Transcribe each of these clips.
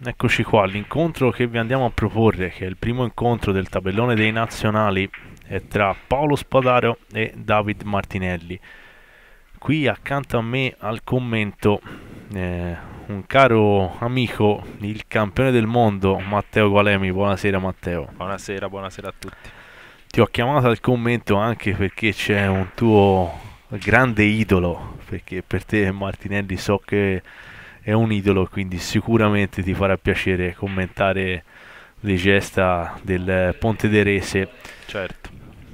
Eccoci qua, l'incontro che vi andiamo a proporre, che è il primo incontro del tabellone dei nazionali, è tra Paolo Spadaro e David Martinelli. Qui accanto a me al commento eh, un caro amico, il campione del mondo, Matteo Gualemi. Buonasera Matteo. Buonasera, buonasera a tutti. Ti ho chiamato al commento anche perché c'è un tuo grande idolo, perché per te Martinelli so che è un idolo, quindi sicuramente ti farà piacere commentare le gesta del Ponte de Rese. Certo,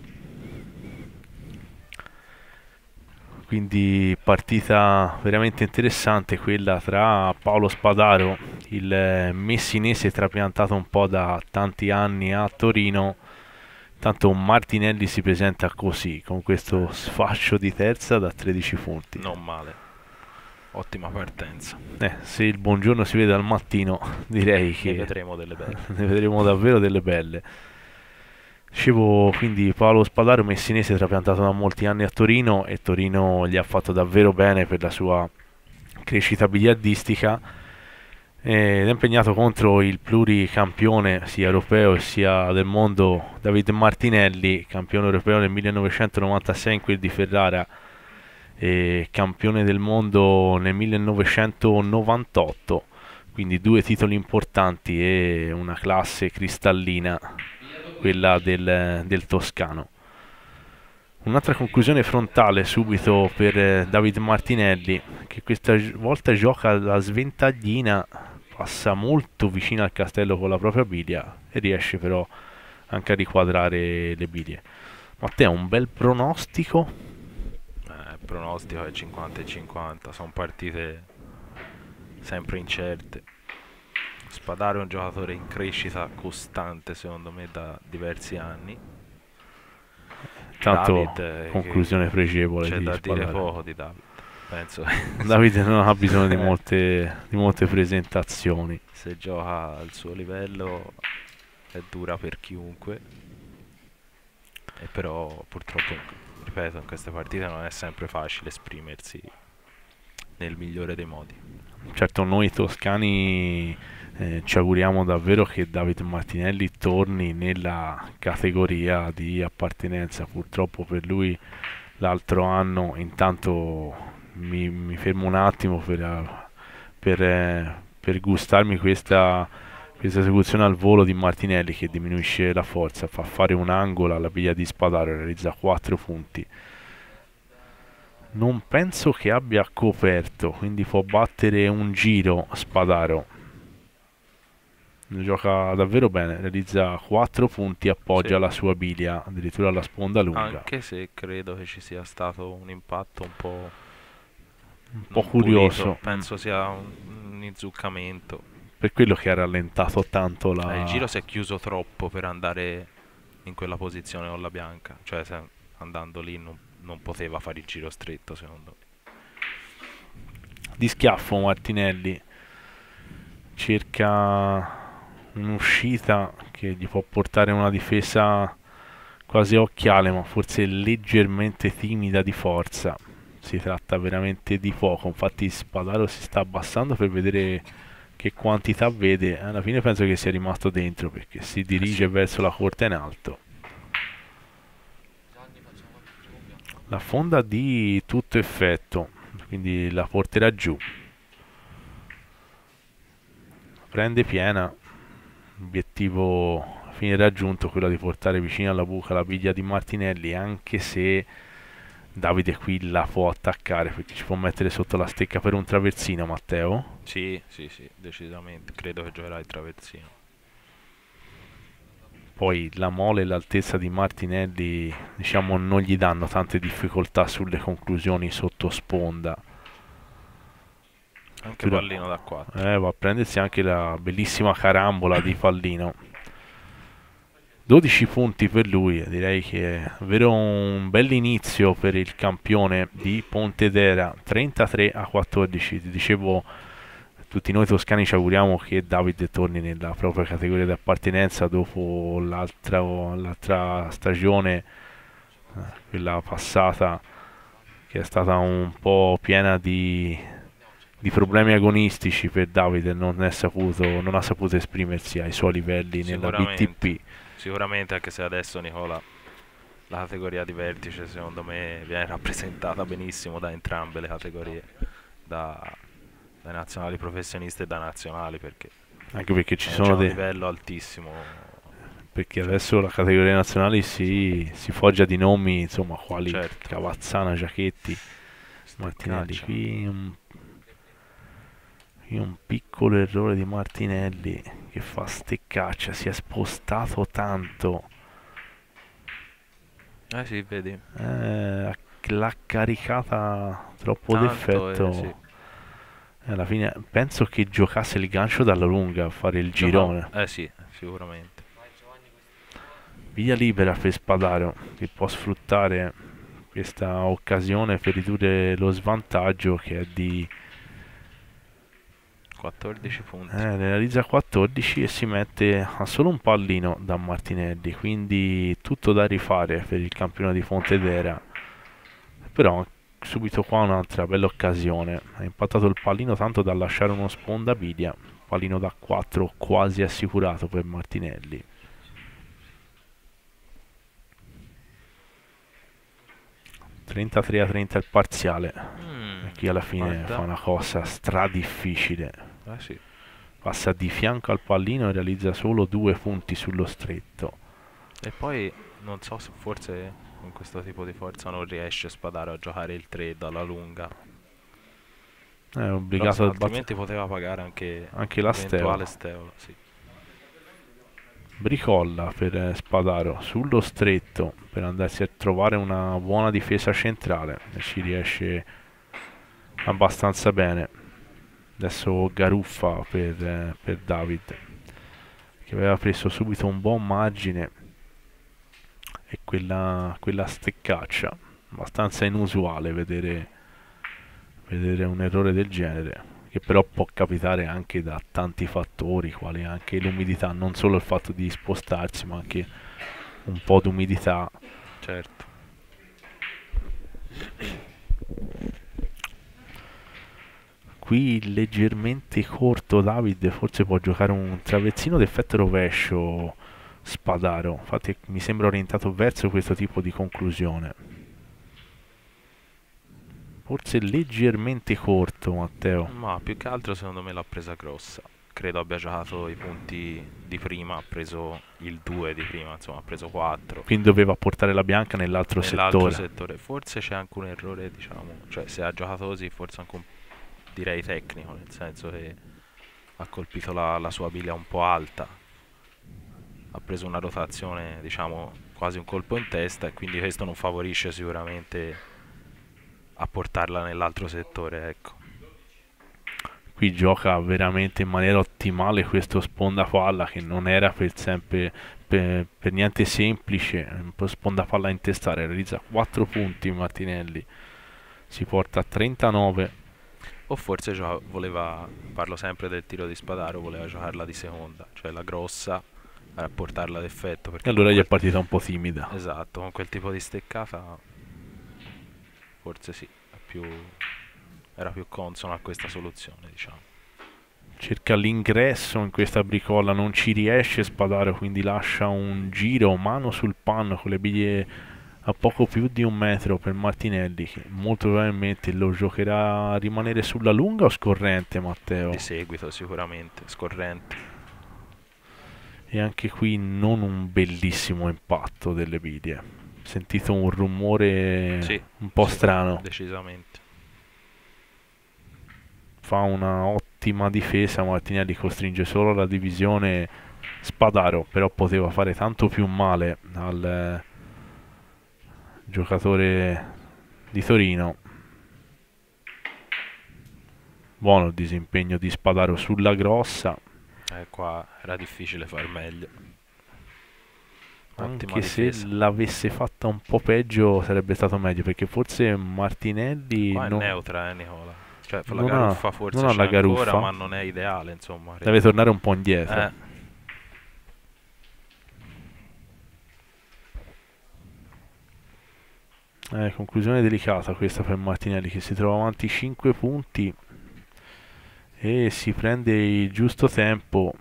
Quindi partita veramente interessante quella tra Paolo Spadaro, il messinese trapiantato un po' da tanti anni a Torino. Tanto Martinelli si presenta così, con questo sì, sfascio di terza da 13 punti. non male. Ottima partenza. Se il buongiorno si vede al mattino, direi Ne che vedremo delle belle. ne vedremo davvero delle belle. Dicevo quindi Paolo Spadaro, messinese trapiantato da molti anni a Torino, e Torino gli ha fatto davvero bene per la sua crescita biliardistica, ed è impegnato contro il pluricampione sia europeo sia del mondo David Martinelli, campione europeo nel 1996 in quel di Ferrara e campione del mondo nel 1998, quindi due titoli importanti e una classe cristallina, quella del toscano. Un'altra conclusione frontale subito per David Martinelli, che questa volta gioca la sventaglina, passa molto vicino al castello con la propria biglia e riesce però anche a riquadrare le biglie. Matteo, un bel pronostico? Il pronostico è 50 e 50, sono partite sempre incerte. Spadaro è un giocatore in crescita costante, secondo me, da diversi anni. Tanto David, conclusione pregevole c'è di da dire Spadaro. poco di David. Penso Davide non ha bisogno eh, di molte presentazioni. se gioca al suo livello è dura per chiunque. E però purtroppo, ripeto, in queste partite non è sempre facile esprimersi nel migliore dei modi. Certo, noi toscani ci auguriamo davvero che David Martinelli torni nella categoria di appartenenza. Purtroppo per lui l'altro anno, intanto mi fermo un attimo per gustarmi questa esecuzione al volo di Martinelli, che diminuisce la forza, fa fare un angolo alla biglia di Spadaro e realizza 4 punti. Non penso che abbia coperto, quindi può battere un giro Spadaro. Gioca davvero bene, realizza 4 punti, Sì, appoggia la sua biglia addirittura alla sponda lunga. anche se credo che ci sia stato un impatto un po' Un po' non pulito, curioso, penso sia un inzuccamento. per quello che ha rallentato tanto Il giro la... si è chiuso troppo per andare in quella posizione con la bianca, cioè andando lì non poteva fare il giro stretto secondo me. Di schiaffo Martinelli cerca un'uscita che gli può portare una difesa quasi a occhiale, ma forse leggermente timida di forza. Si tratta veramente di poco, infatti Spadaro si sta abbassando per vedere che quantità vede. Alla fine penso che sia rimasto dentro perché si dirige Sì, verso la corte in alto. La fonda di tutto effetto, quindi la porterà giù. Prende piena, obiettivo a fine raggiunto, quello di portare vicino alla buca la biglia di Martinelli, anche se Davide qui la può attaccare perché ci può mettere sotto la stecca per un traversino, Matteo. sì, sì, sì, decisamente. Credo che giocherà il traversino. Poi la mole e l'altezza di Martinelli, diciamo, non gli danno tante difficoltà sulle conclusioni sotto sponda. Anche pallino da 4. Va a prendersi anche la bellissima carambola di pallino. 12 punti per lui, direi che è davvero un bell'inizio per il campione di Pontedera, 33 a 14. Ti dicevo, tutti noi toscani ci auguriamo che David torni nella propria categoria di appartenenza dopo l'altra stagione, quella passata, che è stata un po' piena di problemi agonistici per Davide, non ha saputo esprimersi ai suoi livelli nella Sicuramente, BTP. sicuramente anche se adesso Nicola, la categoria di vertice secondo me viene rappresentata benissimo da entrambe le categorie, da, dai nazionali professionisti e da nazionali, perché Anche perché ci c'è sono un dei... livello altissimo, perché cioè, adesso la categoria nazionale si foggia di nomi, insomma, quali certo, Cavazzana, Giachetti, Martinelli. Steccaccia. Qui un piccolo errore di Martinelli che fa steccaccia, si è spostato tanto. Eh sì, vedi, L'ha caricata troppo tanto e sì. d'effetto. E alla fine penso che giocasse il gancio dalla lunga a fare il Giocavo, girone. eh sì, sicuramente. Via libera per Spadaro che può sfruttare questa occasione per ridurre lo svantaggio che è di 14 punti. ne realizza 14 e si mette a solo un pallino da Martinelli, quindi tutto da rifare per il campione di Pontedera. Però subito qua un'altra bella occasione, ha impattato il pallino tanto da lasciare uno spondabilia, pallino da 4 quasi assicurato per Martinelli. 33-30 il parziale, e qui alla fine fa Guarda, una cosa difficile, eh sì. passa di fianco al pallino e realizza solo 2 punti sullo stretto. E poi non so se forse con questo tipo di forza non riesce Spadaro a giocare il 3 dalla lunga. È Però obbligato a battere altrimenti poteva pagare anche anche la l'eventuale Steola. Steola, sì. Bricolla per Spadaro sullo stretto per andarsi a trovare una buona difesa centrale e ci riesce abbastanza bene. Adesso Garuffa per David che aveva preso subito un buon margine e quella steccaccia abbastanza inusuale vedere un errore del genere, che però può capitare anche da tanti fattori, quali anche l'umidità, non solo il fatto di spostarsi, ma anche un po' d'umidità. Certo. Qui leggermente corto David, forse può giocare un traversino d'effetto rovescio Spadaro, infatti mi sembra orientato verso questo tipo di conclusione. Forse leggermente corto Matteo. Ma più che altro secondo me l'ha presa grossa. Credo abbia giocato i punti di prima, ha preso il 2 di prima, insomma ha preso 4 Quindi doveva portare la bianca nell'altro nell'altro settore. settore. Forse c'è anche un errore, diciamo, cioè se ha giocato così forse anche un, direi tecnico, nel senso che ha colpito la sua biglia un po' alta, ha preso una rotazione, diciamo, quasi un colpo in testa e quindi questo non favorisce sicuramente a portarla nell'altro settore, ecco. Qui gioca veramente in maniera ottimale questo spondapalla che non era per niente semplice, un po' spondapalla a intestare, realizza 4 punti Martinelli, si porta a 39 O forse voleva, parlo sempre del tiro di Spadaro, voleva giocarla di seconda, cioè la grossa, a portarla ad effetto, e perché con allora gli è quel, partita un po' timida. esatto, con quel tipo di steccata forse sì, era più consono a questa soluzione, diciamo. Cerca l'ingresso in questa bricola, non ci riesce Spadaro, quindi lascia un giro mano sul panno con le biglie a poco più di 1 metro per Martinelli, che molto probabilmente lo giocherà a rimanere sulla lunga o scorrente Di Matteo. seguito sicuramente, scorrente. E anche qui non un bellissimo impatto delle biglie. Sentito un rumore Sì, un po' sì, strano. decisamente. Fa una ottima difesa, Martinelli costringe solo la divisione Spadaro, però poteva fare tanto più male al giocatore di Torino. Buono il disimpegno di Spadaro sulla grossa, Qua era difficile far meglio. Ottima anche se difesa. l'avesse fatta un po' peggio sarebbe stato meglio, perché forse Martinelli Qua è neutra, Nicola. Cioè, la non ha, Garuffa non forse ha c'è la ancora, Garuffa, ma non è ideale, insomma, deve credo. tornare un po' indietro. Eh, Conclusione delicata questa per Martinelli che si trova avanti 5 punti e si prende il giusto tempo.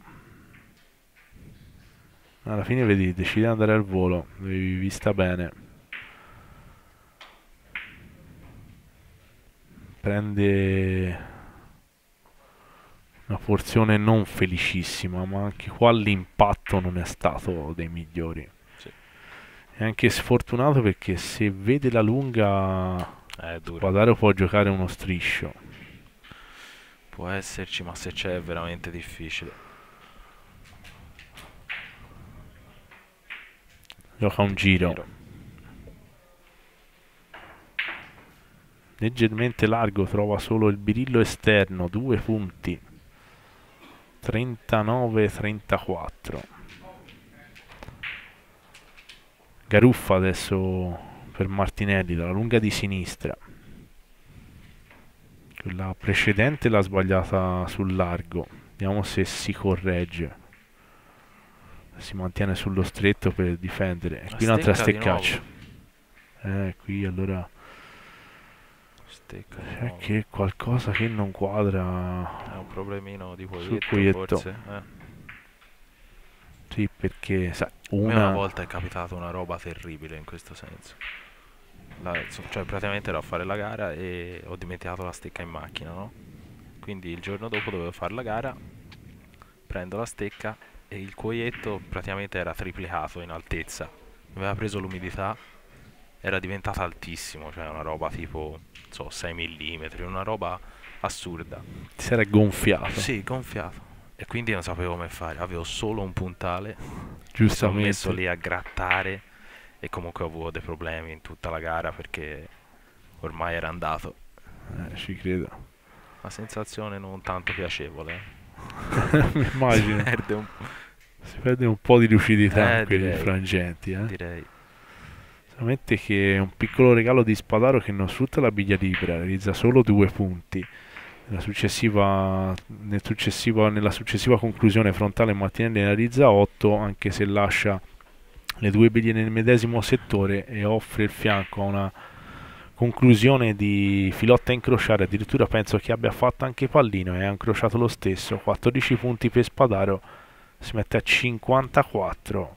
Alla fine vedi, decide di andare al volo, l'avevi vista bene. Prende una porzione non felicissima, ma anche qua l'impatto non è stato dei migliori. Sì, È anche sfortunato perché se vede la lunga, è dura. Spadaro può giocare uno striscio. Può esserci, ma se c'è è veramente difficile. Gioca un giro. Leggermente largo, trova solo il birillo esterno, 2 punti. 39-34. Garuffa adesso per Martinelli dalla lunga di sinistra. Quella precedente l'ha sbagliata sul largo. Vediamo se si corregge. Si mantiene sullo stretto per difendere. E qui un'altra steccaccia. Qui allora Stecca di c'è nuovo. che qualcosa che non quadra È un problemino di sul Poietto, Poietto. forse. Sì, perché sai, A me una una volta è capitata una roba terribile in questo senso. Cioè, praticamente ero a fare la gara e ho dimenticato la stecca in macchina, no? Quindi il giorno dopo dovevo fare la gara, prendo la stecca e il cuoietto praticamente era triplicato in altezza. Aveva preso l'umidità, era diventato altissimo, cioè una roba tipo, non so, 6 mm, una roba assurda. si era gonfiato, Sì, gonfiato. E quindi non sapevo come fare, avevo solo un puntale, mi sono messo giustamente. lì a grattare e comunque ho avuto dei problemi in tutta la gara perché ormai era andato. Ci credo. Una sensazione non tanto piacevole. Mi Si immagino. perde un Si perde un po' di lucidità in quei direi, frangenti, eh. direi. Solamente che è un piccolo regalo di Spadaro che non sfrutta la biglia libera, realizza solo 2 punti. Nella successiva conclusione frontale Martinelli ne realizza 8, anche se lascia le 2 biglie nel medesimo settore e offre il fianco a una conclusione di filotta a incrociare. Addirittura penso che abbia fatto anche pallino e ha incrociato lo stesso. 14 punti per Spadaro, si mette a 54.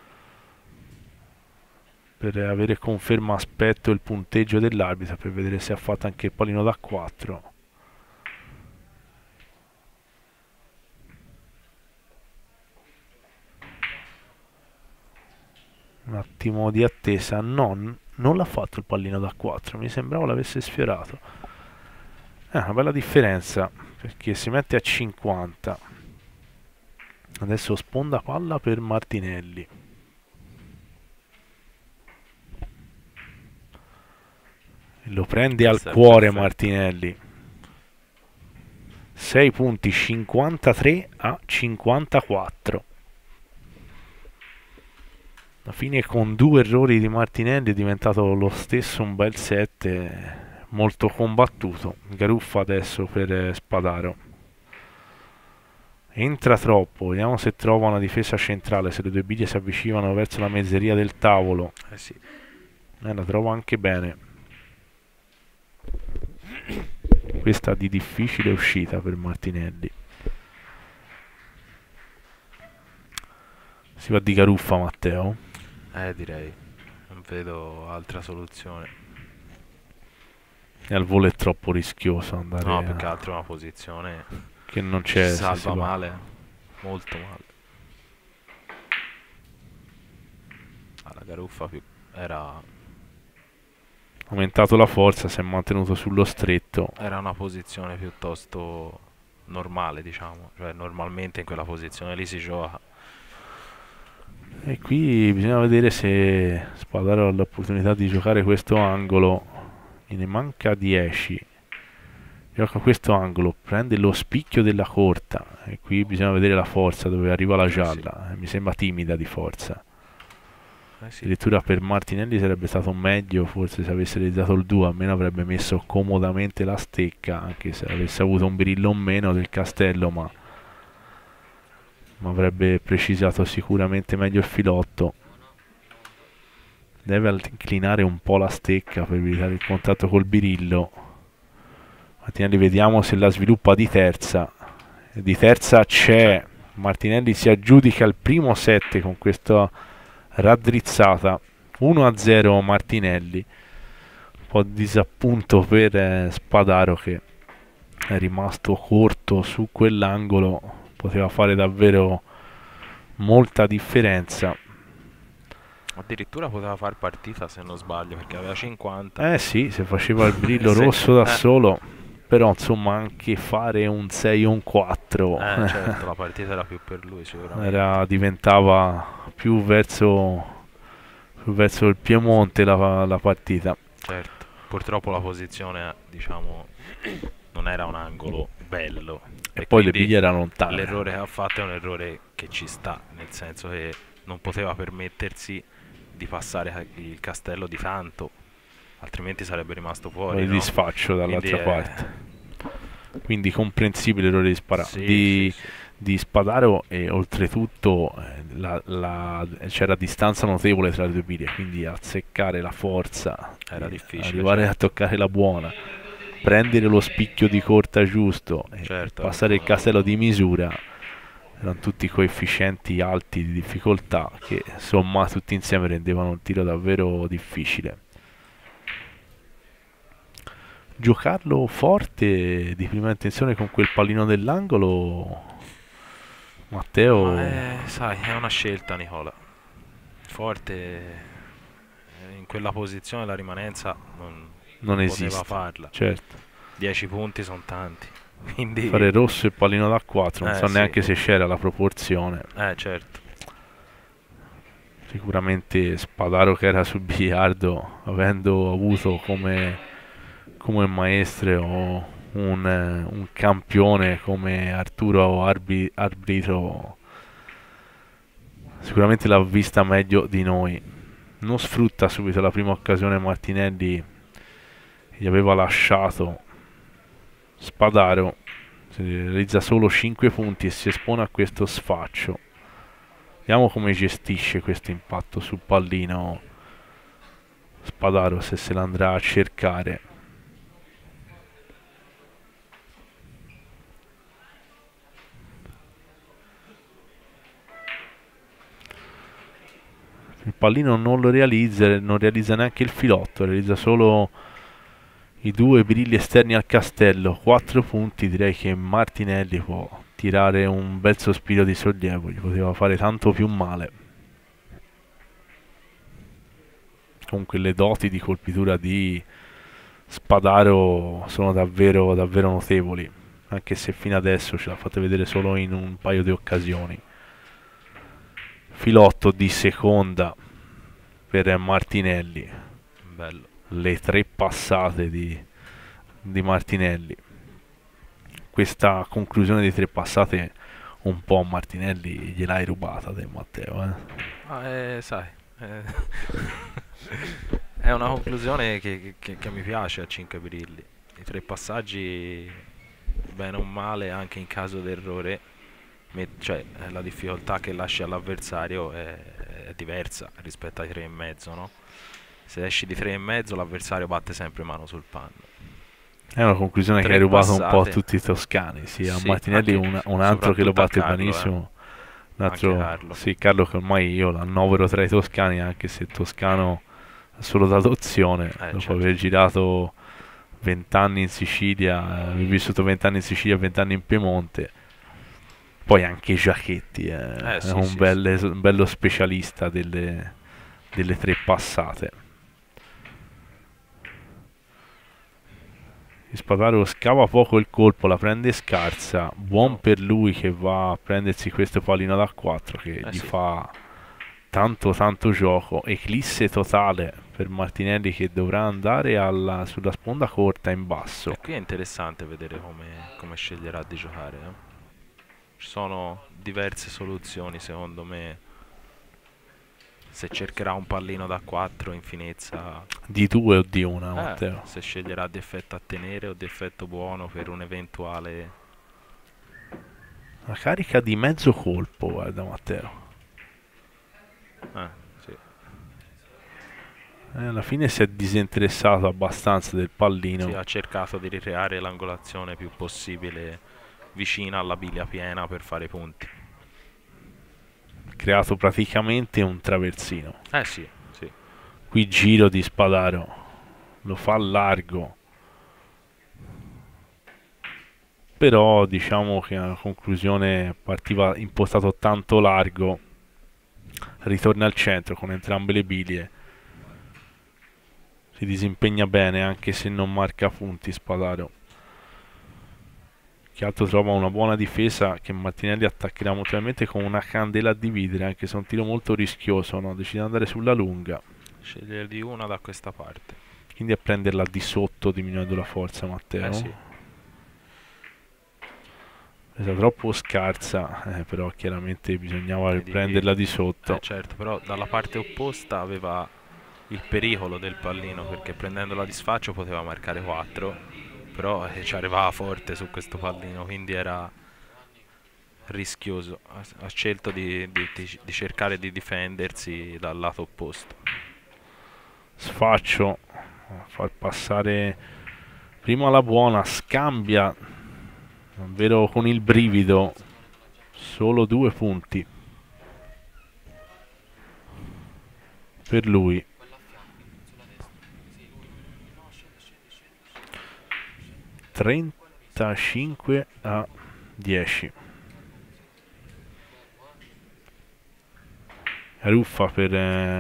Per avere conferma aspetto il punteggio dell'arbitro per vedere se ha fatto anche il pallino da 4. Un attimo di attesa, non l'ha fatto il pallino da 4, mi sembrava l'avesse sfiorato. È una bella differenza perché si mette a 50. Adesso sponda palla per Martinelli. Lo prende al Questo è cuore perfetto. Martinelli. 6 punti, 53 a 54. Alla fine con 2 errori di Martinelli è diventato lo stesso un bel 7 molto combattuto. Garuffa adesso per Spadaro. Entra troppo, vediamo se trova una difesa centrale, se le 2 biglie si avvicinano verso la mezzeria del tavolo. Sì. La trova anche bene. Questa di difficile uscita per Martinelli. Si va di Garuffa, Matteo. Direi. Non vedo altra soluzione. E al volo è troppo rischioso andare No, più che altro è una posizione che non ci c'è si se si salva va. male, molto male. La Garuffa era Aumentato la forza, si è mantenuto sullo stretto. una posizione piuttosto normale, diciamo. Cioè, normalmente in quella posizione lì si gioca. E qui bisogna vedere se Spadaro ha l'opportunità di giocare questo angolo. Ne manca 10. Gioca questo angolo, prende lo spicchio della corta. E qui bisogna vedere la forza dove arriva la Sì. gialla. Mi sembra timida di forza. Sì. Addirittura per Martinelli sarebbe stato meglio forse se avesse realizzato il 2, almeno avrebbe messo comodamente la stecca, anche se avesse avuto un brillo in meno del castello, ma avrebbe precisato sicuramente meglio il filotto. Deve inclinare un po' la stecca per evitare il contatto col birillo. Martinelli, vediamo se la sviluppa di terza. Di terza c'è. Martinelli si aggiudica il primo set con questa raddrizzata. 1-0 Martinelli. Un po' di disappunto per Spadaro, che è rimasto corto su quell'angolo. Poteva fare davvero molta differenza. Addirittura poteva far partita se non sbaglio perché aveva 50. Eh sì, se faceva il brillo Sì, rosso da solo, però insomma anche fare un 6 o un 4 certo, la partita era più per lui sicuramente. diventava più verso il Piemonte la partita. Certo, purtroppo la posizione, diciamo, non era un angolo bello E e poi le quindi biglie erano lontane. l'errore che ha fatto è un errore che ci sta, nel senso che non poteva permettersi di passare il castello di tanto, altrimenti sarebbe rimasto Poi fuori, il no? disfaccio Quindi dall'altra parte. Quindi comprensibile l'errore sì, sì, sì, di Spadaro, e oltretutto c'era distanza notevole tra le due biglie, quindi azzeccare la forza, era difficile, arrivare a certo, toccare la buona, prendere lo spicchio di corta giusto e certo, era un passare po' il un castello lavoro. di misura. Erano tutti coefficienti alti di difficoltà che sommati tutti insieme rendevano il tiro davvero difficile. Giocarlo forte di prima intenzione con quel pallino dell'angolo, Ma Matteo, sai, è una scelta, Nicola. Forte in quella posizione la rimanenza non non poteva esiste. farla. Certo, 10 punti sono tanti. Quindi, fare rosso e pallino da 4, non so sì, neanche se c'era la proporzione. certo. Sicuramente Spadaro, che era sul biliardo, avendo avuto come maestro un campione come Arturo Arbitro, sicuramente l'ha vista meglio di noi. Non sfrutta subito la prima occasione Martinelli, gli aveva lasciato. Spadaro realizza solo 5 punti e si espone a questo sfaccio. Vediamo come gestisce questo impatto sul pallino Spadaro, se l'andrà a cercare. Il pallino non lo realizza, non realizza neanche il filotto, realizza solo i due birilli esterni al castello. 4 punti, direi che Martinelli può tirare un bel sospiro di sollievo, gli poteva fare tanto più male. Comunque le doti di colpitura di Spadaro sono davvero, davvero notevoli, anche se fino adesso ce l'ha fatta vedere solo in un paio di occasioni. Filotto di seconda per Martinelli, Bello. le 3 passate di Martinelli. Questa conclusione di 3 passate un po' a Martinelli gliel'hai rubata te, Matteo, eh? Ma sai, eh, è una conclusione che mi piace a 5 birilli. I 3 passaggi, bene o male, anche in caso d'errore, cioè la difficoltà che lasci all'avversario è diversa rispetto ai 3 e mezzo, no? Se esci di 3 e mezzo l'avversario batte sempre mano sul panno. È una conclusione che hai 3 rubato un po' a passate, tutti i toscani, sì, a sì, Martinelli un altro che lo soprattutto a batte Carlo, benissimo, un anche altro, Carlo. sì, Carlo, che ormai io l'annovero tra i toscani, anche se toscano solo d'adozione, dopo Certo. aver girato 20 anni in Sicilia, aver vissuto 20 anni in Sicilia e 20 anni in Piemonte. Poi anche Giachetti è Sì, sì, sì. un bello specialista delle 3 passate. Spadaro scava poco il colpo, la prende scarsa. Buon No, per lui che va a prendersi questo pallino da 4 che gli sì. fa tanto tanto gioco. Eclisse totale per Martinelli, che dovrà andare sulla sponda corta in basso. E qui è interessante vedere come sceglierà di giocare. Ci sono diverse soluzioni secondo me. Se cercherà un pallino da 4 in finezza, Di 2 o di una, Matteo? se sceglierà di effetto a tenere o di effetto buono per un eventuale. Una carica di mezzo colpo, guarda Matteo. Eh, sì. Alla fine si è disinteressato abbastanza del Sì, pallino. ha cercato di ricreare l'angolazione più possibile vicina alla biglia piena per fare punti. Creato praticamente un traversino. Eh sì, sì. Qui giro di Spadaro, lo fa largo, però diciamo che a conclusione partiva impostato tanto largo, ritorna al centro con entrambe le biglie, si disimpegna bene anche se non marca punti Spadaro. Che altro trova una buona difesa che Martinelli attaccherà mutuamente con una candela a dividere, anche se è un tiro molto rischioso, no? Decide di andare sulla lunga, Scegliere di una da questa parte. quindi a prenderla di sotto diminuendo la forza Eh Matteo. sì, Presa troppo scarsa, però chiaramente bisognava vedi che... prenderla di sotto. certo, però dalla parte opposta aveva il pericolo del pallino perché prendendola di sfaccio poteva marcare 4, però ci arrivava forte su questo pallino, quindi era rischioso. Ha scelto di cercare di difendersi dal lato opposto. Sfaccio, a far passare prima la buona, scambia, davvero con il brivido, solo 2 punti per lui. 35-10. Ruffa per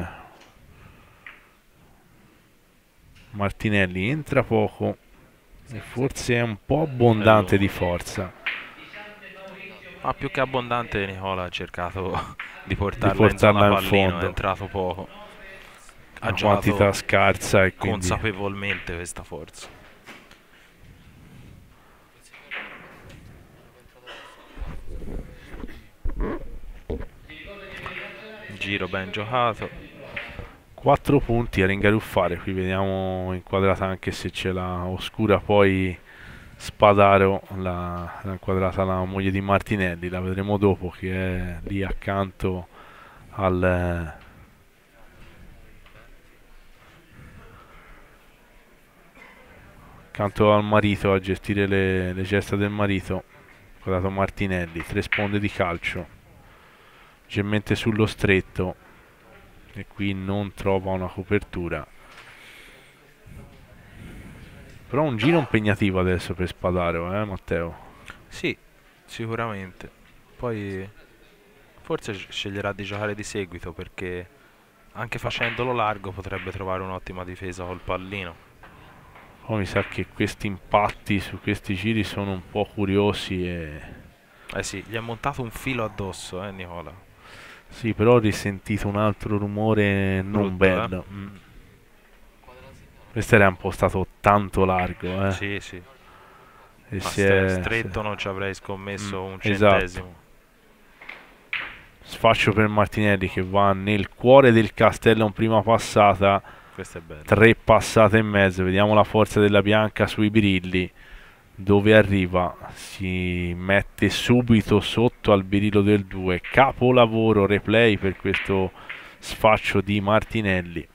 Martinelli, entra poco e forse è un po' È abbondante di lungo. forza Ma più che abbondante Nicola ha cercato di di portarla in zona portarla in pallino, è fondo, entrato poco. Ha una quantità giocato scarsa e quindi consapevolmente questa forza. Giro ben giocato. 4 punti a ringaruffare. Qui vediamo inquadrata, anche se ce l'ha oscura poi Spadaro, l'ha inquadrata la moglie di Martinelli, la vedremo dopo, che è lì accanto al accanto al marito a gestire le gesta del marito. Guardato Martinelli, 3 sponde di calcio, leggermente sullo stretto e qui non trova una copertura. Però un giro impegnativo adesso per Spadaro, Matteo? Sì, sicuramente. Poi forse sceglierà di giocare di seguito perché anche facendolo largo potrebbe trovare un'ottima difesa col pallino. Poi mi sa che questi impatti su questi giri sono un po' curiosi e... Eh sì, gli è montato un filo addosso, Nicola. Sì, però ho risentito un altro rumore non Brutto, eh? bello. Questo era impostato tanto largo, Sì, sì. E Ma si è... stretto non ci avrei scommesso un esatto. centesimo. Sfaccio per Martinelli che va nel cuore del castello in prima passata. Questo è bello. 3 passate e mezzo. Vediamo la forza della Bianca sui birilli. Dove arriva? Si mette subito sotto al birillo del 2. Capolavoro, replay per questo sfaccio di Martinelli.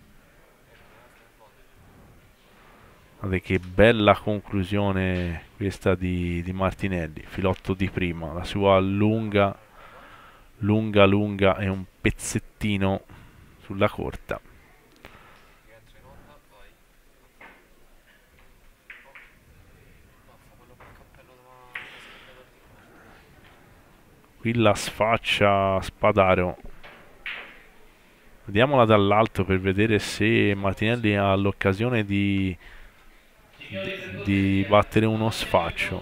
Guardate che bella conclusione questa di Martinelli. Filotto di prima. La sua lunga, lunga, lunga e un pezzettino sulla corta. Qui la sfaccia Spadaro. Vediamola dall'alto per vedere se Martinelli ha l'occasione di battere uno sfaccio.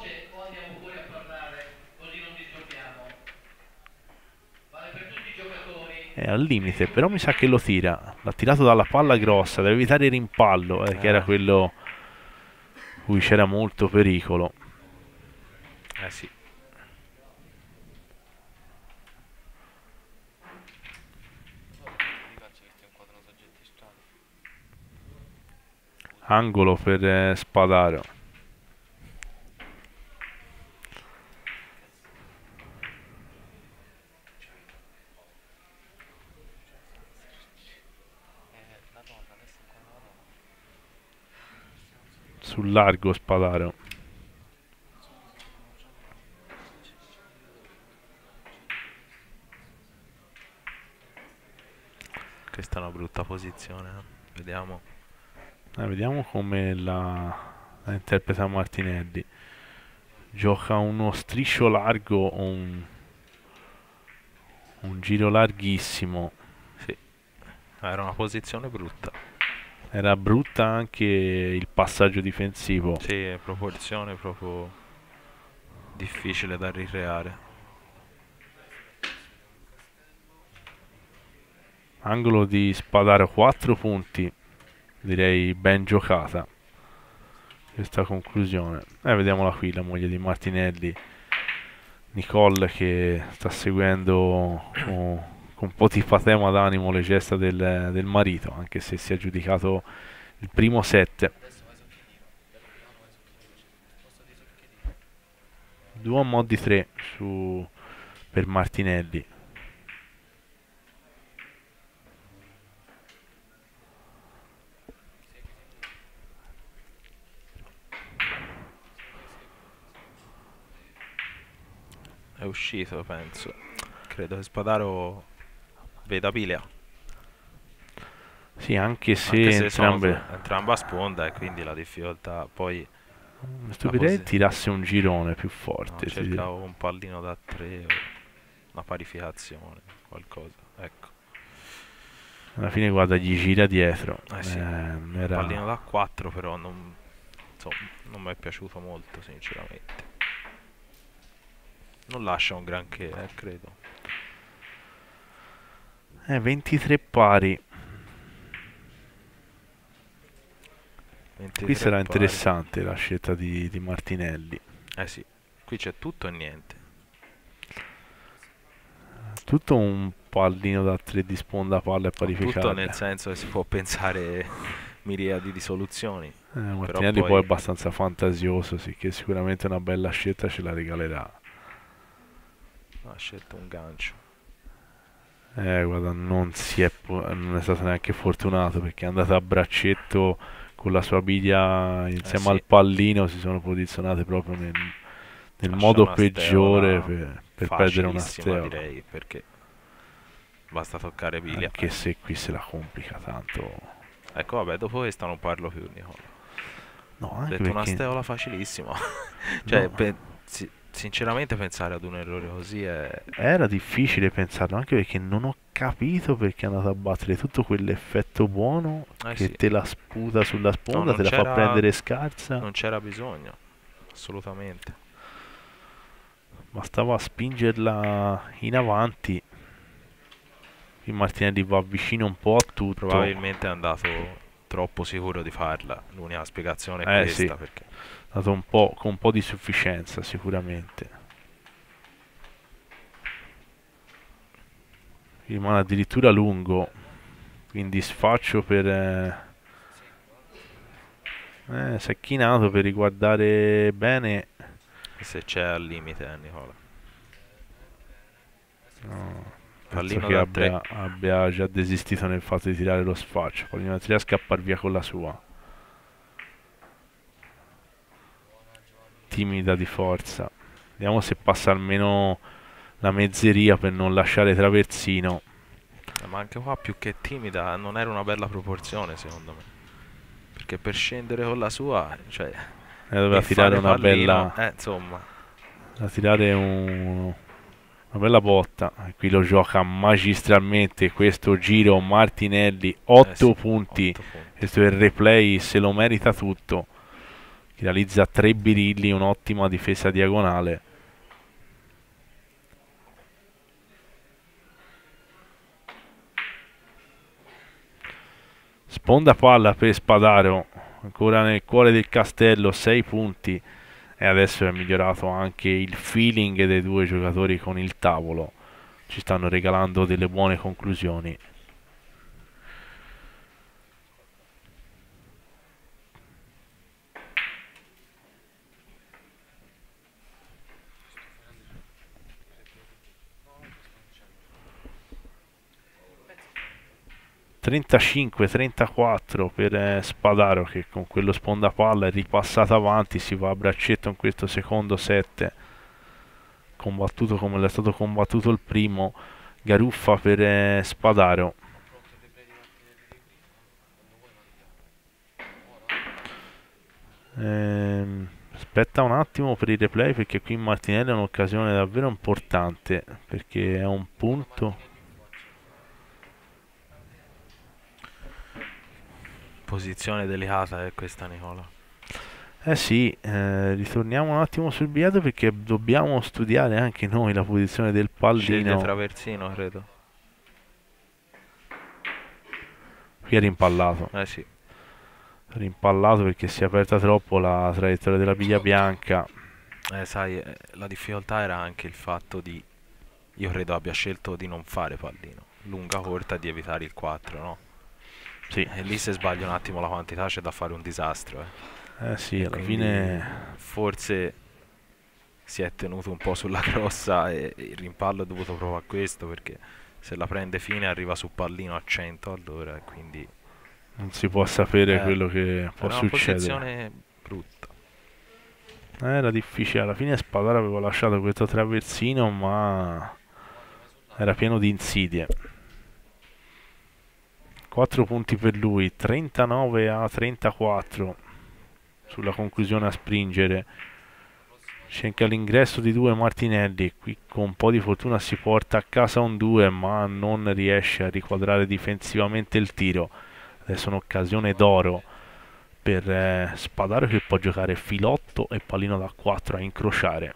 È al limite, però mi sa che lo tira. L'ha tirato dalla palla grossa, deve evitare il rimpallo, che era Eh, quello cui c'era molto pericolo. eh sì. Angolo per Spadaro. sul largo Spadaro. Questa è una brutta posizione, eh. Vediamo. Vediamo come la interpreta Martinelli. Gioca uno striscio largo o un giro larghissimo. Sì, era una posizione brutta. Era brutta anche il passaggio difensivo. Sì, proporzione proprio difficile da ricreare. Angolo di Spadaro 4 punti. Direi ben giocata questa conclusione. Vediamola qui, la moglie di Martinelli, Nicole, che sta seguendo con un po' di patema d'animo le gesta del marito, anche se si è aggiudicato il primo set. 2 mod di 3 per Martinelli. È uscito, penso. Credo che Spadaro veda Piglia. Sì, anche se Anche se sono entrambe. entrambe a sponda e quindi la difficoltà. Poi Mi la stupirei tirasse un girone più no, forte. cercavo un pallino da 3 o una parificazione, qualcosa. Ecco. Alla fine, guarda, gli gira dietro. Sì. Non Un era... pallino da 4 però insomma, non mi è piaciuto molto, sinceramente. Non lascia un granché, credo. 23 pari. 23 Qui sarà pari. interessante la scelta di Martinelli. Sì, qui c'è tutto e niente. Tutto un pallino da 3 di sponda palla e Tutto parificare. nel senso che si può pensare miriadi di soluzioni. Martinelli poi è abbastanza fantasioso, sì, che sicuramente una bella scelta ce la regalerà. Ha scelto un gancio. Guarda, non è stato neanche fortunato, perché è andata a braccetto con la sua biglia insieme Sì. al pallino, si sono posizionate proprio nel Lascia modo una peggiore steola per perdere una facilissima, stella. direi, perché basta toccare Piglia. Anche se qui se la complica tanto. Ecco, vabbè, dopo questa non parlo più, Nicola. No, Ho anche detto una perché steola facilissima. Cioè, no, sinceramente pensare ad un errore così è... era difficile pensarlo, anche perché non ho capito perché è andato a battere tutto quell'effetto buono che sì. te la sputa sulla No, sponda, te la fa prendere scarsa. non c'era bisogno, assolutamente. Bastava spingerla in avanti. Qui Martinelli va vicino un po' a tutto. Probabilmente è andato troppo sicuro di farla. L'unica spiegazione è questa, Sì, perché è stato un po' con un po' di sufficienza sicuramente. Rimane addirittura lungo, quindi sfaccio per si è chinato per riguardare bene. se c'è al limite, Nicola. No, penso Pallino che da 3. abbia già desistito nel fatto di tirare lo sfaccio. Pallino da 3 a scappare via con la sua. Timida di forza. Vediamo se passa almeno la mezzeria per non lasciare traversino. Ma anche qua più che timida non era una bella proporzione, secondo me. Perché per scendere con la sua, cioè, Doveva e tirare fare una pallino, bella. insomma. Da tirare una bella botta. E qui lo gioca magistralmente questo giro Martinelli. 8 Sì, punti. 8 punti. Questo è il replay, se lo merita tutto. Realizza 3 birilli, un'ottima difesa diagonale. Sponda palla per Spadaro, ancora nel cuore del castello, 6 punti. E adesso è migliorato anche il feeling dei due giocatori con il tavolo. Ci stanno regalando delle buone conclusioni. 35-34 per Spadaro, che con quello spondapalla è ripassato avanti, si va a braccetto in questo secondo set, combattuto come è stato combattuto il primo. Garuffa per Spadaro. Aspetta un attimo per il replay, perché qui Martinelli è un'occasione davvero importante, perché è un punto. Posizione delicata è questa, Nicola. Eh sì, ritorniamo un attimo sul biglietto, perché dobbiamo studiare anche noi la posizione del Sceglie pallino. traversino, credo. Qui è rimpallato. Eh sì. Rimpallato perché si è aperta troppo la traiettoria della biglia bianca. Sai, la difficoltà era anche il fatto di... Io credo abbia scelto di non fare pallino. Lunga corta, di evitare il 4, no? Sì, E lì se sbaglio un attimo la quantità c'è da fare un disastro, sì, E alla quindi fine forse si è tenuto un po' sulla grossa e il rimpallo è dovuto proprio a questo, perché se la prende fine arriva su pallino a 100 allora, e quindi non si può sapere eh, quello che può era una succedere. posizione brutta. Era difficile, alla fine Spadaro aveva lasciato questo traversino, ma era pieno di insidie. 4 punti per lui, 39-34 sulla conclusione a springere. C'è anche l'ingresso di 2 Martinelli, qui con un po' di fortuna si porta a casa un 2, ma non riesce a riquadrare difensivamente il tiro. Adesso è un'occasione d'oro per Spadaro, che può giocare filotto e pallino da 4 a incrociare.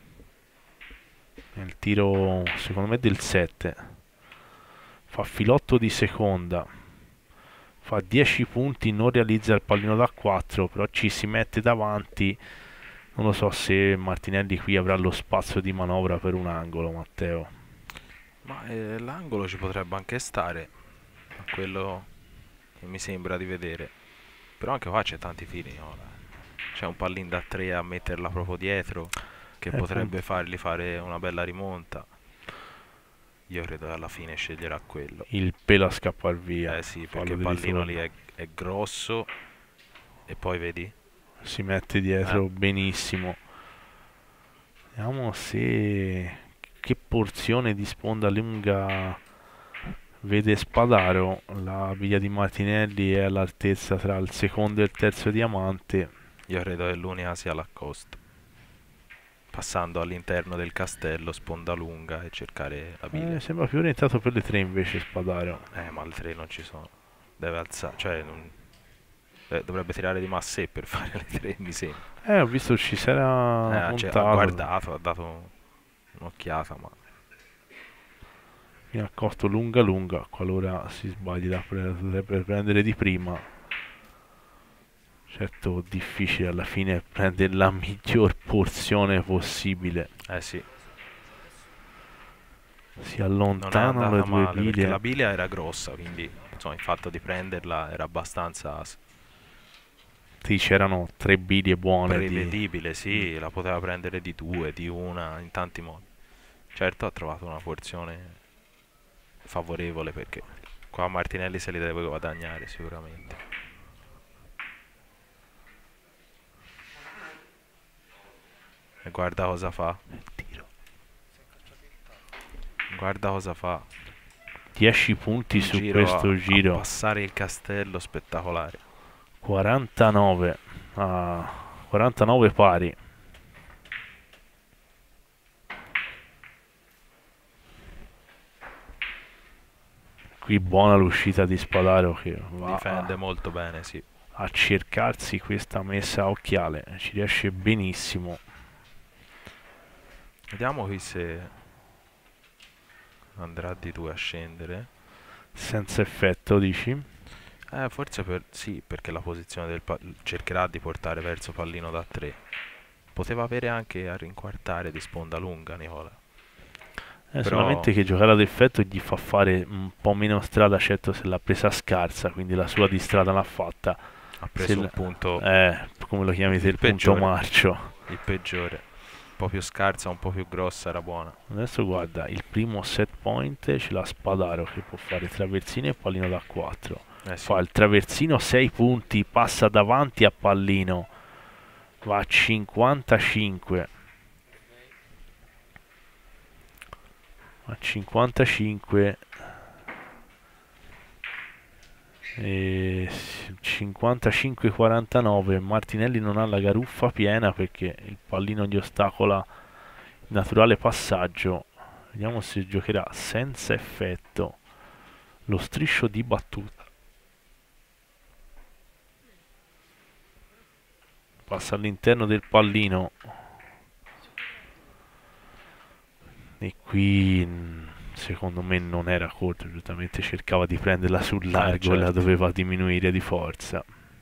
Il tiro secondo me del 7. Fa filotto di seconda, fa 10 punti, non realizza il pallino da 4, però ci si mette davanti. Non lo so se Martinelli qui avrà lo spazio di manovra per un angolo, Matteo. Ma l'angolo ci potrebbe anche stare, a quello che mi sembra di vedere. Però anche qua c'è tanti tiri, no? C'è un pallino da 3 a metterla proprio dietro, che potrebbe fargli fare una bella rimonta. Io credo che alla fine sceglierà quello. Il pelo a scappar via. Eh sì, Fallo perché il di pallino ritorno. lì è grosso e poi vedi? Si mette dietro benissimo. Vediamo se che porzione di sponda lunga vede Spadaro. La biglia di Martinelli è all'altezza tra il secondo e il terzo diamante. Io credo che l'unica sia l'accosto. Passando all'interno del castello, sponda lunga e cercare la biglia. Sembra più orientato per le 3 invece Spadaro. Ma le 3 non ci sono. Deve alzare, cioè dovrebbe tirare di Massé per fare le 3, mi sembra. Ho visto ci si era Cioè, puntato. ha guardato, ha dato un'occhiata, ma Mi ha accorto lunga lunga, qualora si sbagli per prendere di prima. Certo, difficile alla fine prendere la miglior porzione possibile. sì. Si Non è allontanano le andata due male perché biglie. la biglia era grossa, quindi insomma il fatto di prenderla era abbastanza Sì, c'erano 3 biglie buone di... prevedibile, sì, la poteva prendere di 2, di una, in tanti modi. Certo ha trovato una porzione favorevole, perché qua Martinelli se li deve guadagnare sicuramente. E guarda cosa fa. Guarda cosa fa. 10 punti Un su giro questo a giro. passare il castello, spettacolare. 49 a 49 pari. Qui buona l'uscita di Spadaro, che va Difende molto bene, sì. a cercarsi questa messa a occhiale. Ci riesce benissimo. Vediamo qui se andrà di 2 a scendere. Senza effetto, dici? Forse sì, perché la posizione cercherà di portare verso pallino da 3. Poteva avere anche a rinquartare di sponda lunga, Nicola. Però Solamente che giocare ad effetto gli fa fare un po' meno strada, certo se l'ha presa scarsa, quindi la sua di strada l'ha fatta. ha preso un punto, Come lo chiami te, il il punto peggiore. marcio. Il peggiore. po' più scarsa, un po' più grossa era buona. Adesso guarda, il primo set point ce l'ha Spadaro che può fare traversino e pallino da 4. Eh Fa sì, il traversino 6 punti, passa davanti a pallino, va a 55. A 55 e 55-49. Martinelli non ha la garuffa piena perché il pallino gli ostacola il naturale passaggio. Vediamo se giocherà senza effetto lo striscio di battuta. Passa all'interno del pallino e qui secondo me non era corto, giustamente cercava di prenderla sul largo e la certo. doveva diminuire di forza.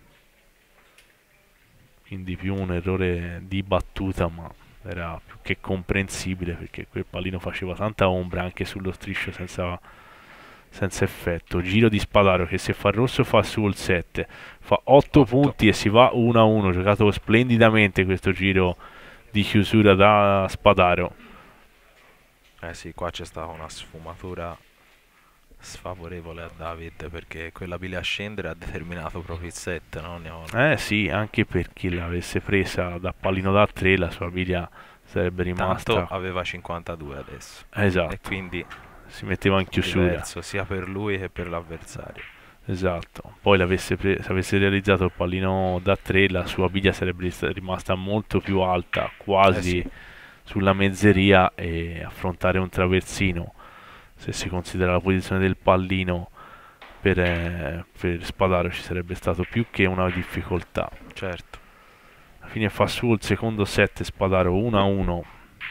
Quindi più un errore di battuta, ma era più che comprensibile perché quel pallino faceva tanta ombra anche sullo striscio senza effetto. Giro di Spadaro che se fa il rosso fa sul 7, fa 8 8. punti e si va 1-1. Giocato splendidamente questo giro di chiusura da Spadaro. Eh sì, qua c'è stata una sfumatura sfavorevole a David perché quella bile a scendere ha determinato proprio il set, no? Eh sì, anche perché l'avesse presa da pallino da 3 la sua biglia sarebbe Tanto rimasta. aveva 52 adesso e Esatto, quindi si metteva in chiusura. diverso sia per lui che per l'avversario. Esatto, poi se avesse realizzato il pallino da 3 la sua biglia sarebbe rimasta molto più alta, Eh sì, quasi sulla mezzeria e affrontare un traversino, se si considera la posizione del pallino per Spadaro ci sarebbe stato più che una difficoltà. certo. Alla fine fa su il secondo set Spadaro 1-1,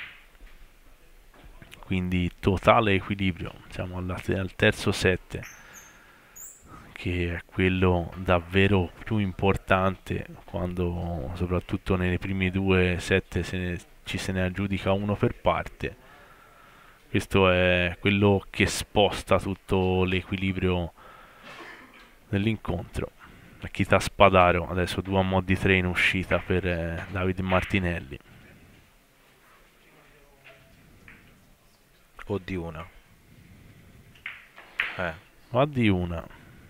quindi totale equilibrio, siamo al terzo set che è quello davvero più importante quando soprattutto nei primi due set ci se ne aggiudica uno per parte. Questo è quello che sposta tutto l'equilibrio dell'incontro. Akita Spadaro, adesso 2 a mod di 3 in uscita per David Martinelli. O di una. Eh, Va di una.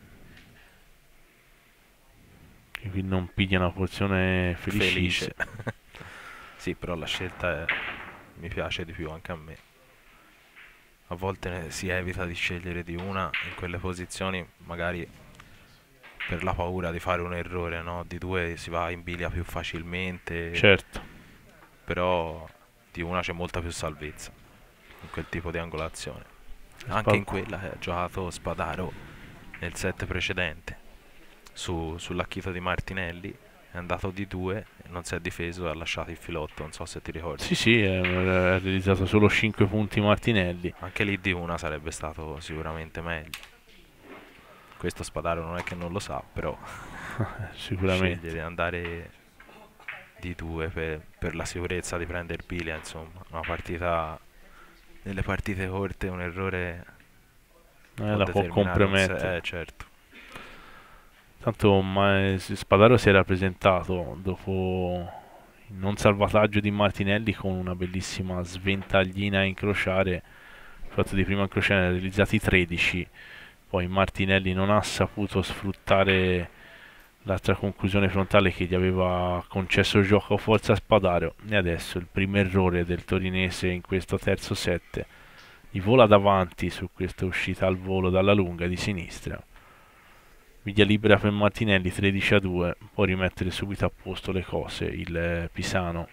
E qui non piglia una pozione felice. felicissima. Sì, però la scelta mi piace di più anche a me. A volte si evita di scegliere di una in quelle posizioni, magari per la paura di fare un errore, no? Di due si va in bilia più facilmente, Certo, però di una c'è molta più salvezza in quel tipo di angolazione. Anche in Spa- quella che ha giocato Spadaro nel set precedente, sull'acchito di Martinelli, è andato di due, non si è difeso e ha lasciato il filotto, non so se ti ricordi. sì, sì, ha realizzato solo 5 punti Martinelli. Anche lì di una sarebbe stato sicuramente meglio. Questo Spadaro non è che non lo sa, però sceglie Sicuramente. di andare di due per la sicurezza di prendere piglia, insomma. Una partita, nelle partite corte un errore può La può determinare un compromettere. certo. Tanto Spadaro si era presentato dopo il non salvataggio di Martinelli con una bellissima sventaglina a incrociare. Il fatto di prima incrociare ne ha realizzati 13. Poi Martinelli non ha saputo sfruttare l'altra conclusione frontale che gli aveva concesso gioco a forza Spadaro. E adesso il primo errore del torinese in questo terzo set. Gli vola davanti su questa uscita al volo dalla lunga di sinistra. Via libera per Martinelli 13-2, può rimettere subito a posto le cose il Pisano.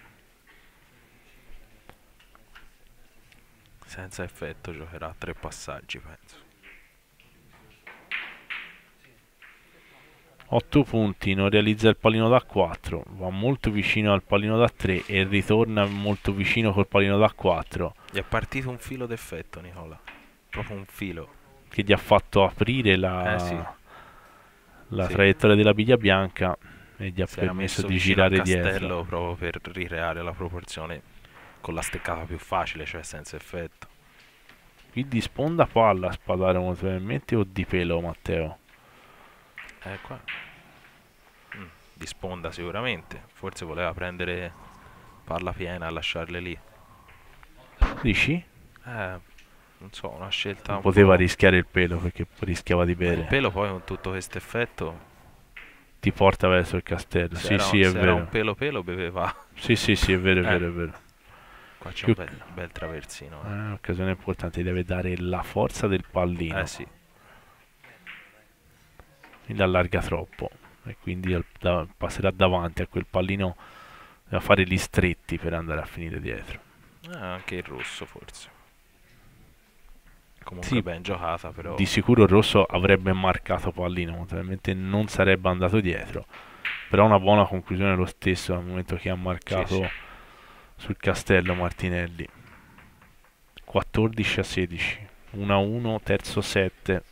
Senza effetto giocherà a tre passaggi, penso. 8 punti, non realizza il pallino da 4, va molto vicino al pallino da 3 e ritorna molto vicino col pallino da 4 Gli è partito un filo d'effetto, Nicola. Proprio un filo. che gli ha fatto aprire Eh sì, la sì. traiettoria della biglia bianca e gli ha Si era permesso messo di vicino al girare dietro. castello proprio per ricreare la proporzione con la steccata più facile, cioè senza effetto. Qui di sponda palla Spadaro notevolmente o di pelo Matteo? Qua. Di sponda sicuramente. Forse voleva prendere palla piena a lasciarle lì. Dici? Non so, una scelta Non un poteva po'. rischiare il pelo perché rischiava di Ma il bere. pelo poi con tutto questo effetto, Ti porta verso il castello. Sì, sì, è se era un vero. pelo pelo beveva. Sì, sì, sì, è vero, è Eh, vero, è vero. qua c'è Più... un bel traversino, occasione importante, deve dare la forza del eh. Eh pallino. sì, Quindi allarga troppo. E quindi passerà davanti a quel pallino. Deve fare gli stretti per andare a finire dietro. anche il rosso forse. Comunque Sì, ben giocata, di però. sicuro il rosso avrebbe marcato pallino, naturalmente non sarebbe andato dietro. Però una buona conclusione lo stesso dal momento che ha Sì, sì. marcato sul castello Martinelli. 14 a 16, 1 a 1, terzo set.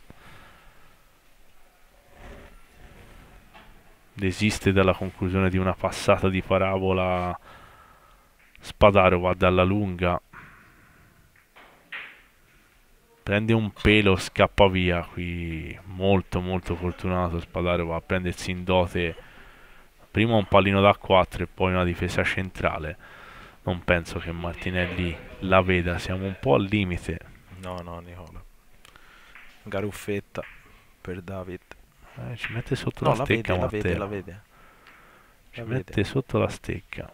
Desiste dalla conclusione di una passata di parabola. Spadaro va dalla lunga, prende un pelo, scappa via. Qui molto molto fortunato Spadaro, va a prendersi in dote prima un pallino da 4 e poi una difesa centrale. Non penso che Martinelli la veda, siamo un po' al limite. No, no, Nicola. Garuffetta per David. Ci mette sotto la No, la stecca vede, la vede, la Matteo, vede. ci La vede. mette sotto la stecca.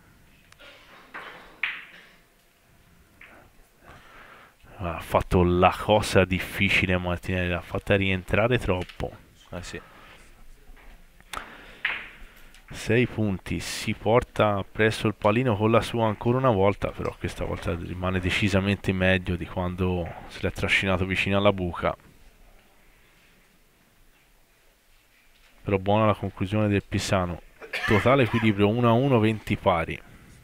Ha fatto la cosa difficile Martinelli, l'ha fatta rientrare troppo. Eh sì. 6 punti, si porta presso il pallino con la sua ancora una volta, però questa volta rimane decisamente meglio di quando se l'è trascinato vicino alla buca. Però buona la conclusione del Pisano. Totale equilibrio 1-1, 20 pari.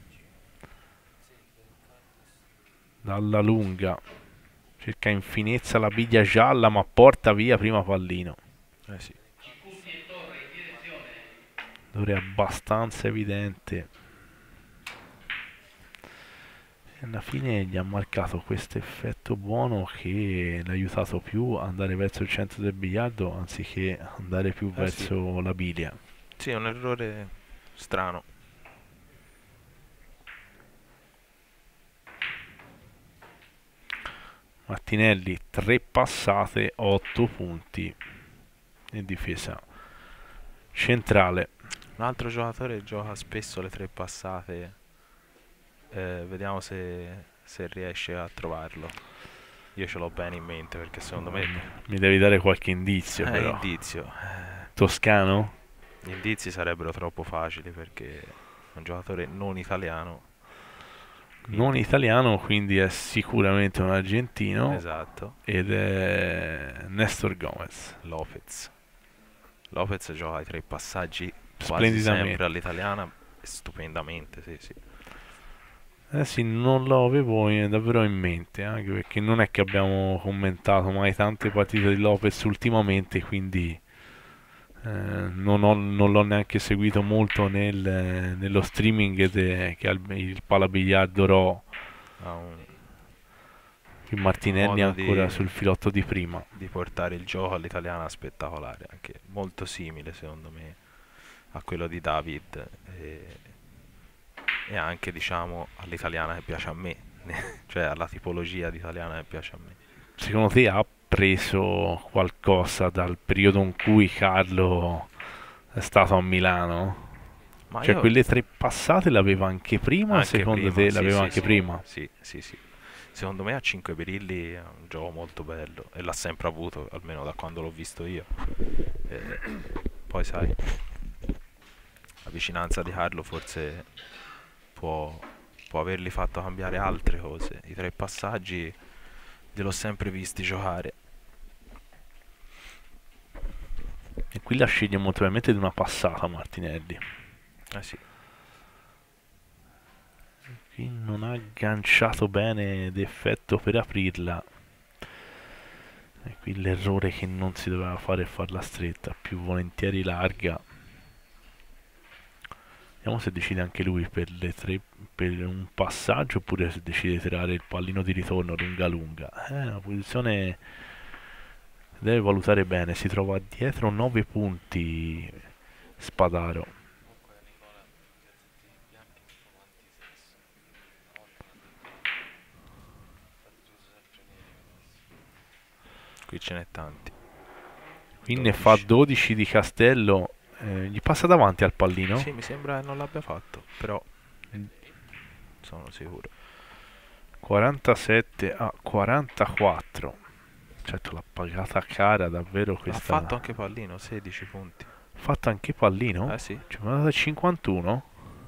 Dalla lunga cerca in finezza la biglia gialla ma porta via prima pallino. Eh sì. L'ora è abbastanza evidente. E alla fine gli ha marcato questo effetto buono che l'ha aiutato più ad andare verso il centro del biliardo anziché andare più Eh sì. verso la biglia. Sì, è un errore strano. Martinelli 3 passate, 8 punti in difesa centrale. Un altro giocatore gioca spesso le tre passate. Vediamo se riesce a trovarlo. Io ce l'ho bene in mente perché secondo me Mi devi dare qualche indizio è però. indizio. Toscano? Gli indizi sarebbero troppo facili perché è un giocatore non italiano. Non Quindi, italiano, quindi è sicuramente un argentino esatto. ed è Nestor Gomez. Lopez. Lopez gioca i tre passaggi quasi sempre Splendidamente. all'italiana. Stupendamente, sì, sì. Eh sì, non lo avevo davvero in mente, anche perché non è che abbiamo commentato mai tante partite di Lopez ultimamente, quindi non l'ho neanche seguito molto nello streaming che ha il Palabiliardo Raw. Ha Il un Martinelli è modo ancora sul filotto di prima. di portare il gioco all'italiana spettacolare, anche molto simile secondo me a quello di David e anche diciamo all'italiana che piace a me, cioè alla tipologia di italiana che piace a me. Secondo te ha preso qualcosa dal periodo in cui Carlo è stato a Milano? Ma Cioè io quelle tre passate l'aveva anche prima, anche secondo prima, te sì, l'aveva sì, anche sì, prima? sì, sì, sì. Secondo me a 5 birilli è un gioco molto bello e l'ha sempre avuto, almeno da quando l'ho visto io. E poi sai, la vicinanza di Carlo forse può, può avergli fatto cambiare altre cose. I tre passaggi gliel'ho sempre visti giocare. E qui la sceglie molto probabilmente di una passata Martinelli. Eh sì, Qui non ha agganciato bene d'effetto per aprirla. E qui l'errore che non si doveva fare è farla stretta, più volentieri larga. Vediamo se decide anche lui per le tre, per un passaggio oppure se decide di tirare il pallino di ritorno lunga lunga. Una posizione deve valutare bene, si trova dietro 9 punti Spadaro. Qui ce n'è tanti. Qui ne fa 12. 12 di Castello. Gli passa davanti al pallino? Sì, mi sembra che non l'abbia fatto, però sono sicuro. 47 a 44. Certo, l'ha pagata cara davvero Ha questa. fatto anche pallino, 16 punti. Fatto anche pallino? Eh sì. Ci è mandato a 51?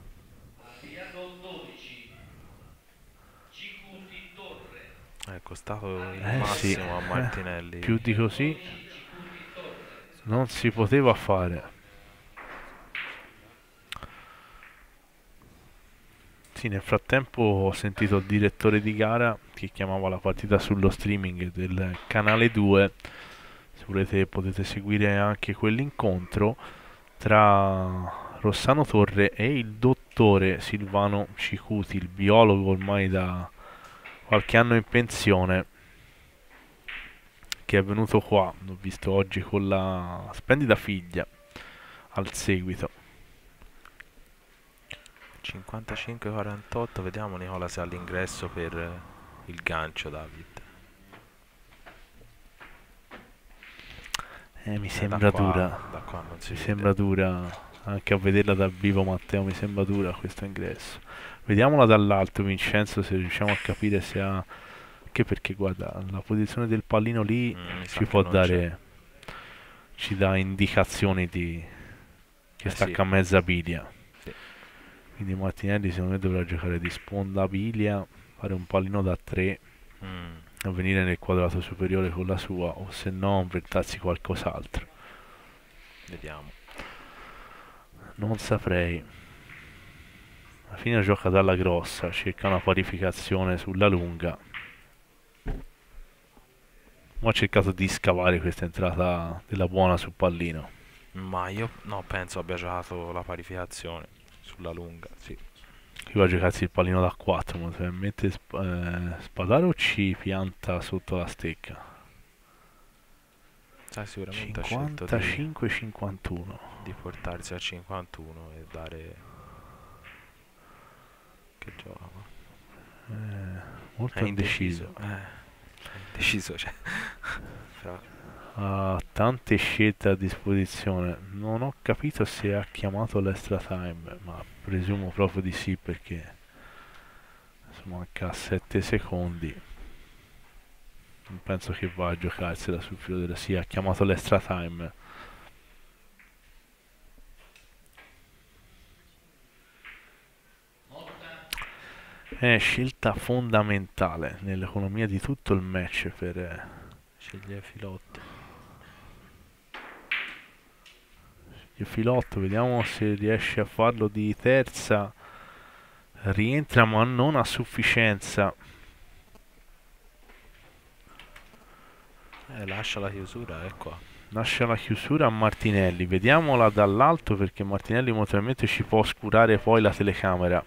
È costato il Sì, massimo a Martinelli. più di così non si poteva fare. Sì, nel frattempo ho sentito il direttore di gara che chiamava la partita sullo streaming del canale 2. Se volete potete seguire anche quell'incontro tra Rossano Torre e il dottore Silvano Cicuti, il biologo ormai da qualche anno in pensione, che è venuto qua, l'ho visto oggi con la splendida figlia al seguito. 55-48, vediamo Nicola se ha l'ingresso per il gancio, David. Mi sembra dura, Da qua non si mi vede. sembra dura, anche a vederla dal vivo Matteo, mi sembra dura questo ingresso. Vediamola dall'alto Vincenzo se riusciamo a capire se ha... Anche perché guarda, la posizione del pallino lì Mi sa ci che può non dare... ci dà indicazioni di... che c'è. stacca Sì, a mezza biglia. sì. Quindi Martinelli secondo me dovrà giocare di sponda biglia, fare un pallino da 3 Mm, a venire nel quadrato superiore con la sua, o se no inventarsi qualcos'altro. vediamo. Non saprei. Alla fine gioca dalla grossa, cerca una parificazione sulla lunga. Ma ho cercato di scavare questa entrata della buona sul pallino. Ma io no, penso abbia giocato la parificazione sulla lunga, sì. Qui va a giocarsi il pallino da 4, ma se mette Spadaro ci pianta sotto la stecca. Sai, sicuramente ha scelto di 55-51. portarsi a 51 e dare... Che gioca? Molto È indeciso. È indeciso, cioè. Fra- Ha tante scelte a disposizione. Non ho capito se ha chiamato l'extra time, ma presumo proprio di sì perché manca 7 secondi. Non penso che va a giocarsela sul filo della... Sì, ha chiamato l'extra time. È scelta fondamentale nell'economia di tutto il match per Sceglie Filotto. il filotto. Vediamo se riesce a farlo di terza. Rientra ma non a sufficienza. Lascia la chiusura, è qua. Lascia la chiusura a Martinelli. Vediamola dall'alto perché Martinelli molto probabilmente ci può oscurare poi la telecamera.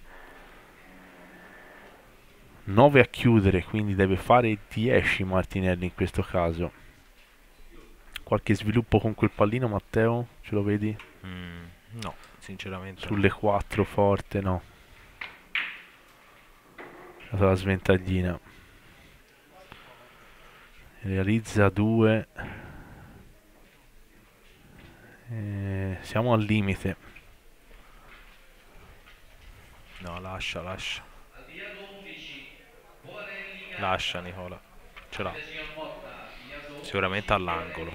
9 a chiudere, quindi deve fare 10 Martinelli in questo caso. Qualche sviluppo con quel pallino, Matteo? Ce lo vedi? No, sinceramente Sulle 4 forte, no. È stata la sventaglina. Realizza 2. Siamo al limite. no. Lascia. Lascia Nicola. Ce l'ha. Sicuramente all'angolo.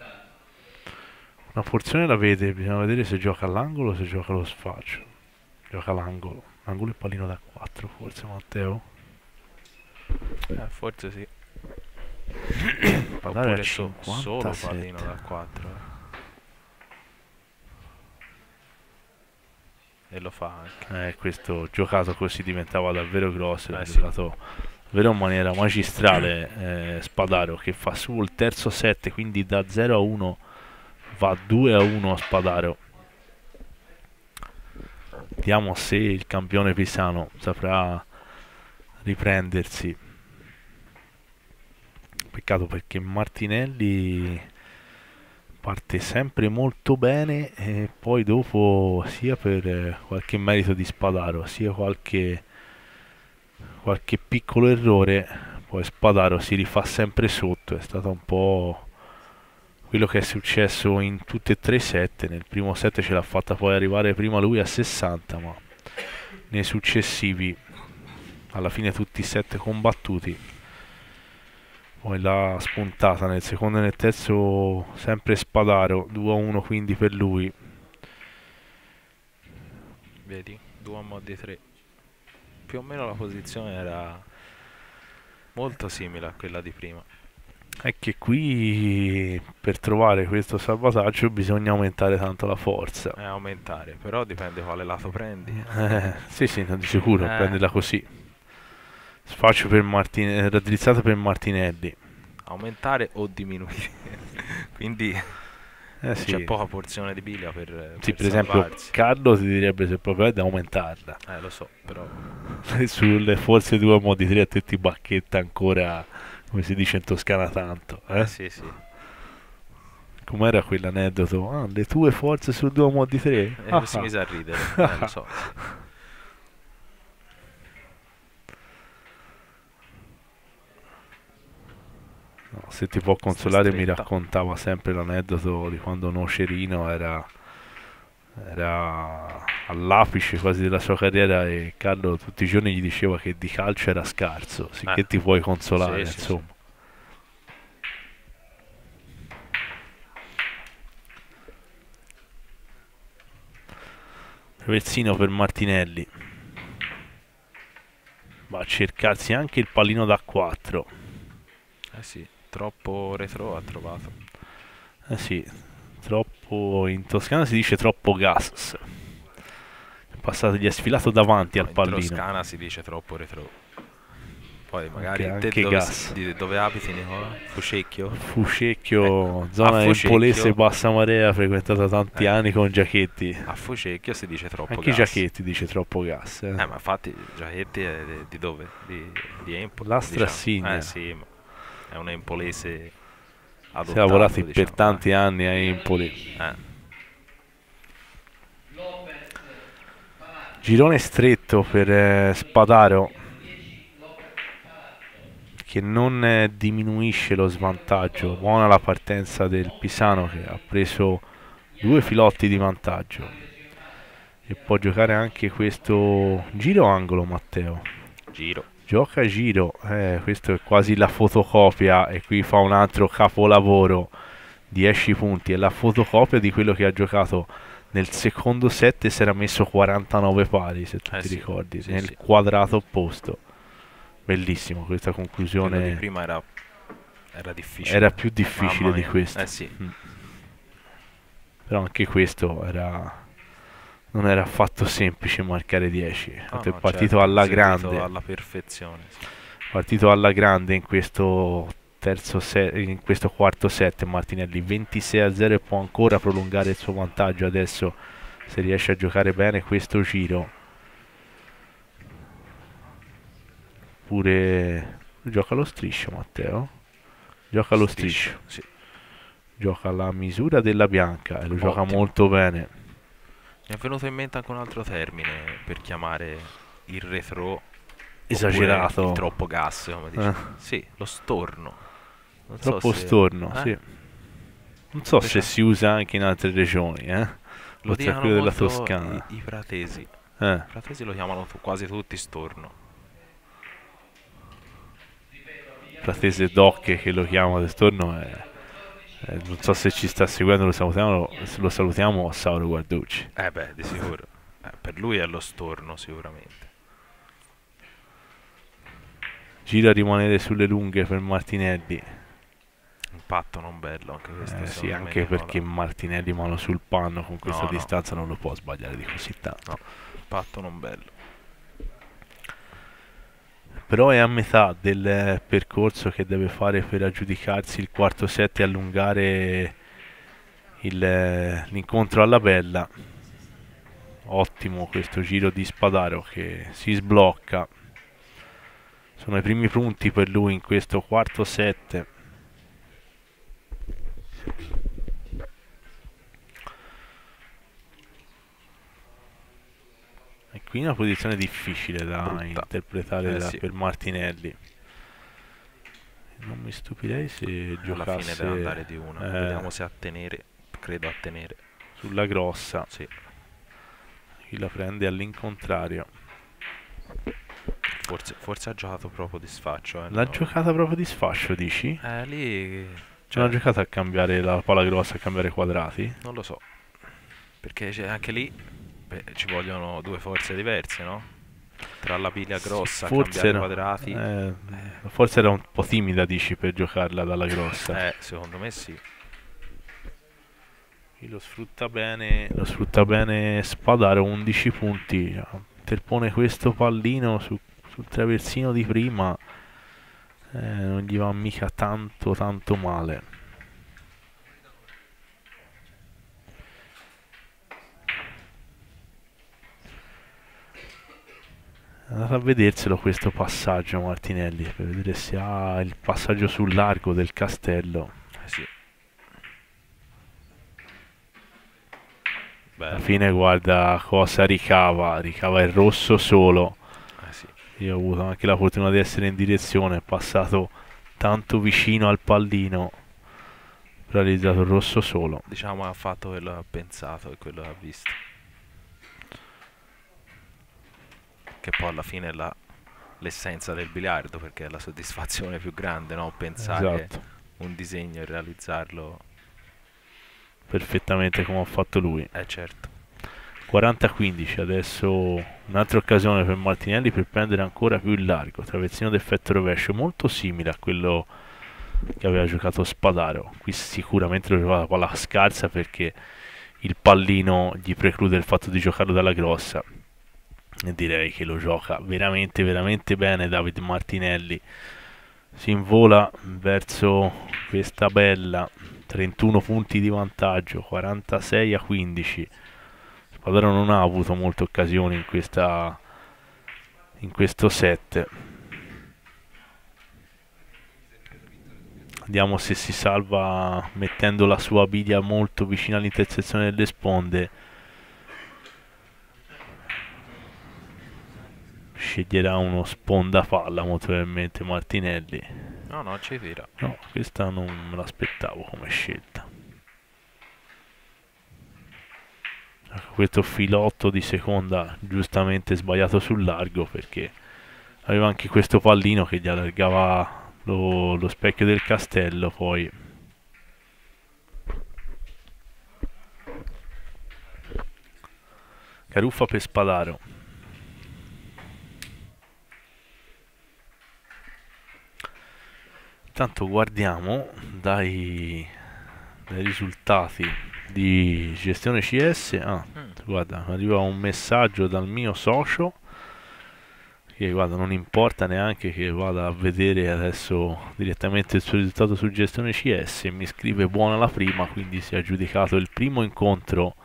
Una porzione la vede, bisogna vedere se gioca all'angolo o se gioca allo sfaccio. Gioca all'angolo. Angolo e pallino da 4 forse, Matteo. Forse sì. Pallare a Oppure solo 57. pallino da 4. E lo fa anche. Questo giocato così diventava davvero grosso, l'ha Sì. giocato davvero in maniera magistrale Spadaro, che fa su il terzo set, quindi da 0 a 1 va 2 a 1 Spadaro. Vediamo se il campione pisano saprà riprendersi. Peccato perché Martinelli parte sempre molto bene e poi dopo sia per qualche merito di Spadaro sia qualche piccolo errore poi Spadaro si rifà sempre sotto. È stato un po' quello che è successo in tutti e tre i set. Nel primo set ce l'ha fatta poi arrivare prima lui a 60, ma nei successivi alla fine tutti i set combattuti, poi l'ha spuntata nel secondo e nel terzo sempre Spadaro, 2-1 quindi per lui. Vedi, 2 a mo' di 3. Più o meno la posizione era molto simile a quella di prima. È che qui per trovare questo salvataggio bisogna aumentare tanto la forza. Aumentare, però dipende quale lato prendi. Sì, sì, di sicuro, prendila così. Sfaccio per Martinelli, raddrizzata per Martinelli. Aumentare o diminuire. Quindi Sì. c'è poca porzione di biglia per Sì, per esempio salvarsi. Carlo ti direbbe se proprio è da aumentarla. Lo so, però Sulle forze 2 a mo' di 3 a te ti bacchetta ancora, come si dice in Toscana, tanto. sì, sì. Com'era quell'aneddoto? Ah, le tue forze su 2 a mo' di 3? Si mise a ridere, lo so. No, se ti può consolare, mi Stretta. raccontava sempre l'aneddoto di quando Nocerino era all'apice quasi della sua carriera e Carlo tutti i giorni gli diceva che di calcio era scarso, sicché ti puoi consolare, sì, insomma. Traversino per Martinelli, va a cercarsi anche il pallino da 4. Sì, troppo retro ha trovato. Sì, troppo, in Toscana si dice troppo gas. È passato, gli è sfilato davanti al pallino. In Toscana si dice troppo retro. Poi magari anche te gas. Dove abiti, Nicola? Fucecchio? Fucecchio, zona empolese, Bassa Marea, frequentata tanti anni con Giachetti. A Fucecchio si dice troppo anche gas. Giachetti dice troppo gas. Ma infatti Giachetti è di dove? Di Empoli? La Strassigna. Sì, ma è un empolese adottato. Si è lavorato diciamo, per tanti anni a Empoli. Girone stretto per Spadaro, che non diminuisce lo svantaggio. Buona la partenza del Pisano, che ha preso 2 filotti di vantaggio e può giocare anche questo giro angolo. Matteo gioca giro, questo è quasi la fotocopia, e qui fa un altro capolavoro, 10 punti, è la fotocopia di quello che ha giocato nel secondo set e si era messo 49 pari, se tu ti ricordi, nel quadrato opposto. Bellissimo questa conclusione. Quello di prima era difficile. Era più difficile di questo. Sì. Però anche questo non era affatto semplice marcare 10. È partito alla grande. Alla perfezione. Sì. Partito alla grande in questo terzo set, in questo quarto set. Martinelli 26-0 e può ancora prolungare il suo vantaggio adesso se riesce a giocare bene questo giro. Pure gioca lo striscio, Matteo. Gioca lo striscio. Sì. Gioca la misura della bianca e lo gioca molto bene. Mi è venuto in mente anche un altro termine per chiamare il retro esagerato, il troppo gas, come dice. Sì, lo storno. Non troppo so se... storno, sì. Non so se si usa anche in altre regioni, Lo dicono quello della Toscana. I pratesi. I pratesi lo chiamano quasi tutti storno. Pratese Docche che lo chiama del storno non so se ci sta seguendo, lo salutiamo a Sauro Guarducci. Di sicuro. Per lui è lo storno sicuramente. Gira a rimanere sulle lunghe per Martinelli. Impatto non bello anche questo. Sì, anche perché Martinelli mano sul panno con questa distanza non lo può sbagliare di così tanto. No, impatto non bello. Però è a metà del percorso che deve fare per aggiudicarsi il quarto set e allungare l'incontro alla bella. Ottimo questo giro di Spadaro che si sblocca. Sono i primi punti per lui in questo quarto set. E qui una posizione difficile da interpretare per Martinelli. Non mi stupirei se Alla fine deve giocasse andare di una. Vediamo se a tenere. Credo a tenere. sulla grossa. Sì. Chi la prende all'incontrario. Forse ha giocato proprio di sfaccio, L'ha no. giocata proprio di sfascio, dici? Lì. Non ha Cioè, giocato a cambiare la palla grossa, a cambiare quadrati? non lo so. Perché anche lì ci vogliono due forze diverse, no? Tra la piglia grossa, Forse cambiare era, quadrati. forse era un po' timida, dici, per giocarla dalla grossa. Secondo me sì. Chi lo sfrutta bene Spadaro, 11 punti. Interpone questo pallino sul traversino di prima. Non gli va mica tanto tanto male. È andato a vederselo questo passaggio Martinelli per vedere se ha il passaggio sul largo del castello. Sì. Alla Bello. fine guarda cosa ricava il rosso solo. Sì. Io ho avuto anche la fortuna di essere in direzione, è passato tanto vicino al pallino, però ha realizzato il rosso solo. Diciamo ha fatto quello che ha pensato e quello che ha visto. Che poi alla fine è l'essenza del biliardo, perché è la soddisfazione più grande, no? Pensare Esatto, un disegno e realizzarlo. perfettamente come ha fatto lui. Certo. 40-15, adesso un'altra occasione per Martinelli per prendere ancora più il largo, traversino d'effetto rovescio, molto simile a quello che aveva giocato Spadaro. Qui sicuramente lo giocava la palla scarsa perché il pallino gli preclude il fatto di giocarlo dalla grossa. E direi che lo gioca veramente veramente bene David Martinelli. Si invola verso questa bella 31 punti di vantaggio, 46-15. Spadaro non ha avuto molte occasioni in questo set. Vediamo se si salva mettendo la sua biglia molto vicina all'intersezione delle sponde. Sceglierà uno sponda palla molto probabilmente Martinelli. No, ci tira. No, questa non me l'aspettavo come scelta. Ecco, questo filotto di seconda giustamente sbagliato sul largo perché aveva anche questo pallino che gli allargava lo specchio del castello. Poi Caruffa per Spadaro. Intanto guardiamo dai risultati di gestione CS. Guarda, arriva un messaggio dal mio socio che guarda, non importa neanche che vada a vedere adesso direttamente il suo risultato su gestione CS, mi scrive buona la prima, quindi si è aggiudicato il primo incontro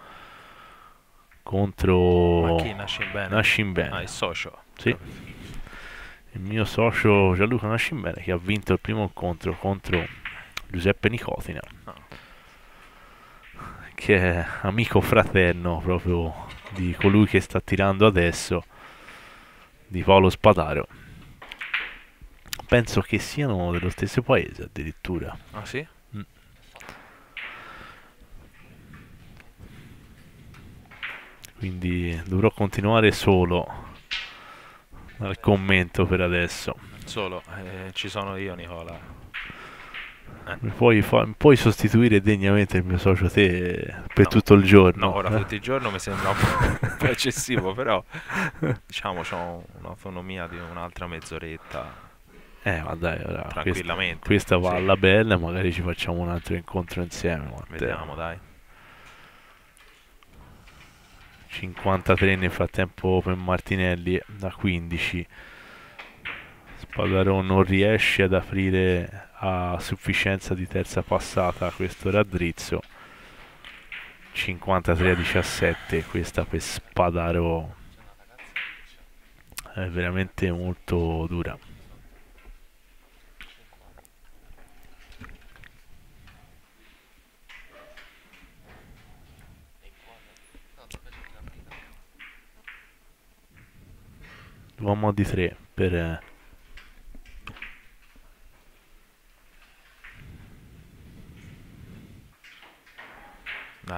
Ma contro chi Nascimbene? Nascimbene. Il socio. Sì, il mio socio Gianluca Nascimbene che ha vinto il primo incontro contro Giuseppe Nicotina, che è amico fraterno proprio di colui che sta tirando adesso, di Paolo Spadaro. Penso che siano dello stesso paese addirittura. Ah sì? Quindi dovrò continuare solo al commento per adesso. Solo, ci sono io Nicola. Puoi sostituire degnamente il mio socio te per No, tutto il giorno. no, ora tutto il giorno mi sembra un po' eccessivo, però diciamo ho un'autonomia di un'altra mezz'oretta Ma dai, ora, tranquillamente. questa va Sì, alla bella, magari ci facciamo un altro incontro insieme, Matteo. vediamo, dai. 53 nel frattempo per Martinelli da 15. Spadaro non riesce ad aprire a sufficienza di terza passata questo raddrizzo. 53-17, questa per Spadaro è veramente molto dura. Uomo di 3 per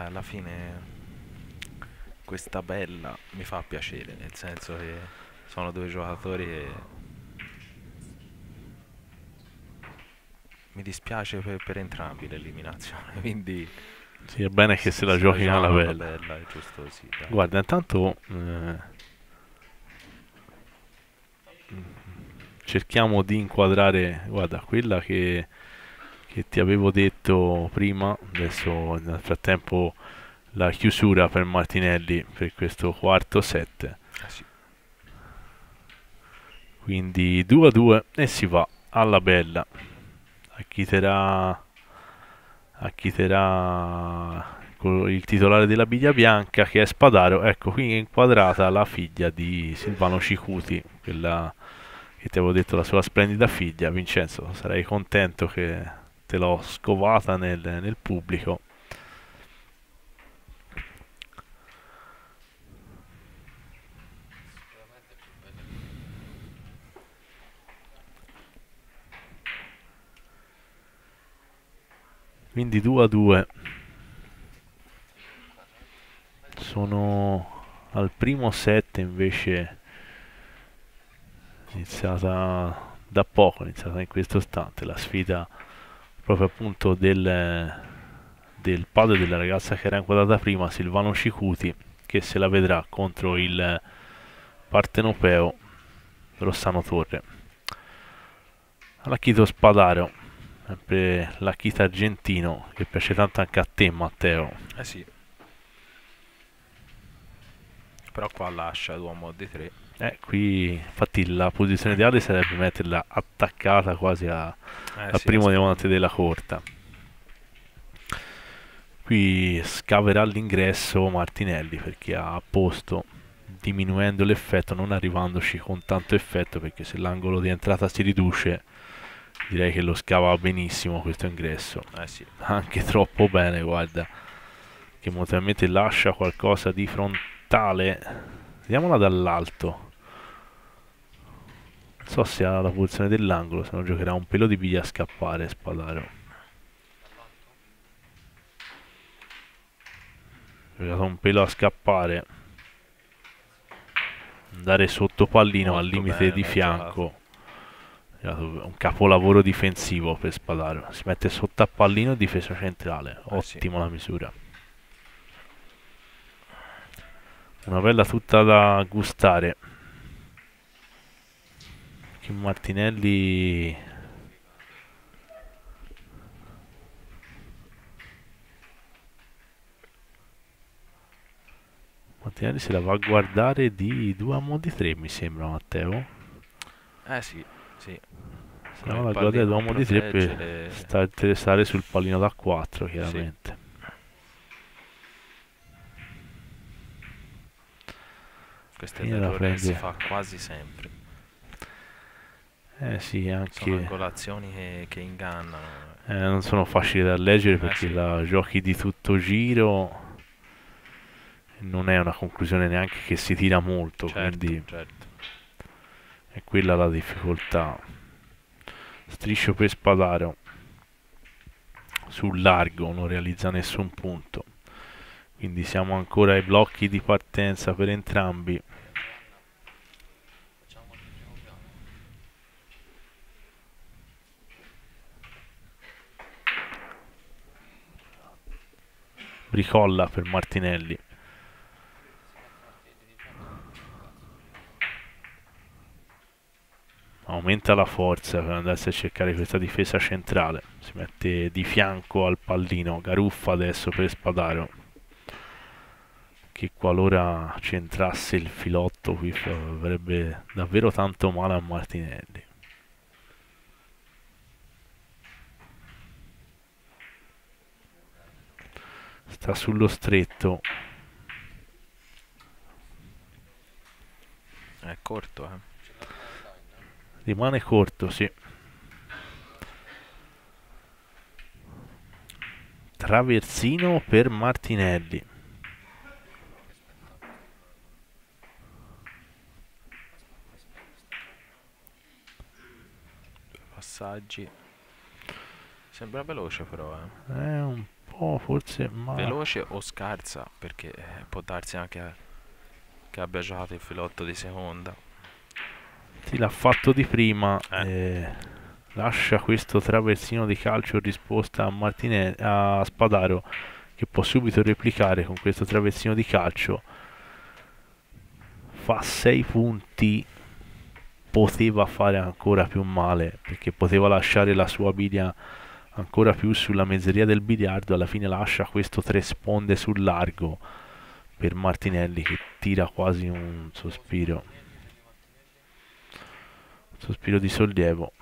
alla fine questa bella mi fa piacere, nel senso che sono due giocatori e mi dispiace per entrambi l'eliminazione, quindi Sì, è bene che se la se la giochi alla giocano alla bella. bella, è giusto così, dai. Guarda, intanto cerchiamo di inquadrare, guarda, quella che ti avevo detto prima, adesso nel frattempo la chiusura per Martinelli per questo quarto set. Sì. Quindi 2 a 2 e si va alla bella. Acchiterà il titolare della biglia bianca che è Spadaro. Ecco qui è inquadrata la figlia di Silvano Cicuti, quella che ti avevo detto, la sua splendida figlia. Vincenzo, sarei contento che te l'ho scovata nel pubblico. Quindi 2 a 2. Sono al primo set invece, iniziata da poco, iniziata in questo istante la sfida proprio appunto del padre della ragazza che era inquadrata prima, Silvano Cicuti, che se la vedrà contro il partenopeo Rossano Torre. L'Achito Spadaro, sempre l'Achita argentino che piace tanto anche a te, Matteo. Eh sì, però qua lascia l'uomo di 3. Qui infatti la posizione ideale sarebbe metterla attaccata quasi al Sì, a primo sponda. diamante della corta. Qui scaverà l'ingresso Martinelli perché ha posto diminuendo l'effetto, non arrivandoci con tanto effetto, perché se l'angolo di entrata si riduce direi che lo scava benissimo questo ingresso, Sì. anche troppo bene, guarda, che momentalmente lascia qualcosa di frontale. Vediamola dall'alto. Non so se ha la posizione dell'angolo, se no giocherà un pelo di biglia a scappare Spadaro. Giocato un pelo a scappare, andare sotto pallino al Molto limite bene di l'ha giocato. fianco. Un capolavoro difensivo per Spadaro. Si mette sotto a pallino e difesa centrale. Sì. Ottima la misura. Una bella tutta da gustare. Che Martinelli. Martinelli se la va a guardare di 2 a mo' di 3, mi sembra, Matteo. Sì, sì. Se Con la il va a guardare di 2 pallino a a mo' di 3 per proteggere. stare sul pallino da 4, Sì, chiaramente. questo è Fine la l'errore che si prende. fa quasi sempre. Sì, Sono anche. angolazioni che ingannano. Non sono facili da leggere perché Sì, la giochi di tutto giro. Non è una conclusione neanche che si tira molto, certo, quindi certo. è quella la difficoltà. Striscio per Spadaro sul largo, non realizza nessun punto. Quindi siamo ancora ai blocchi di partenza per entrambi. Bricolla per Martinelli. Aumenta la forza per andarsi a cercare questa difesa centrale. Si mette di fianco al pallino. Garuffa adesso per Spadaro, che qualora centrasse il filotto qui avrebbe davvero tanto male a Martinelli. Sta sullo stretto. È corto, Rimane corto, sì. Traversino per Martinelli. Passaggi. Sembra veloce però, È un Oh, forse, ma Veloce o scarsa, perché può darsi anche che abbia giocato il filotto di seconda. sì, l'ha fatto di prima. Eh, Lascia questo traversino di calcio in risposta a a Spadaro, che può subito replicare con questo traversino di calcio. Fa 6 punti, poteva fare ancora più male perché poteva lasciare la sua biglia ancora più sulla mezzeria del biliardo. Alla fine lascia questo 3 sponde sul largo per Martinelli, che tira quasi un sospiro di sollievo.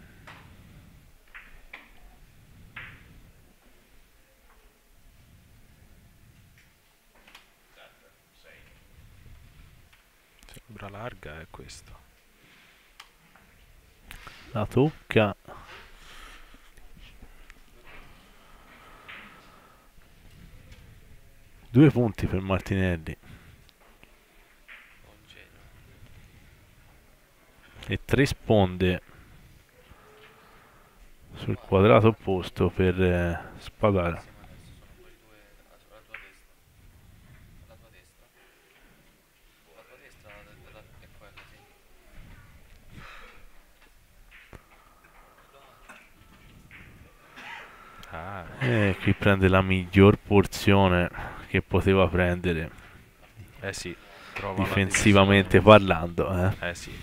sembra larga è questo. La tocca. Due punti per Martinelli e 3 sponde sul quadrato opposto per Spadaro. Ah, E qui prende la miglior porzione che poteva prendere, eh sì, trova una difensivamente divisione. parlando. Eh sì,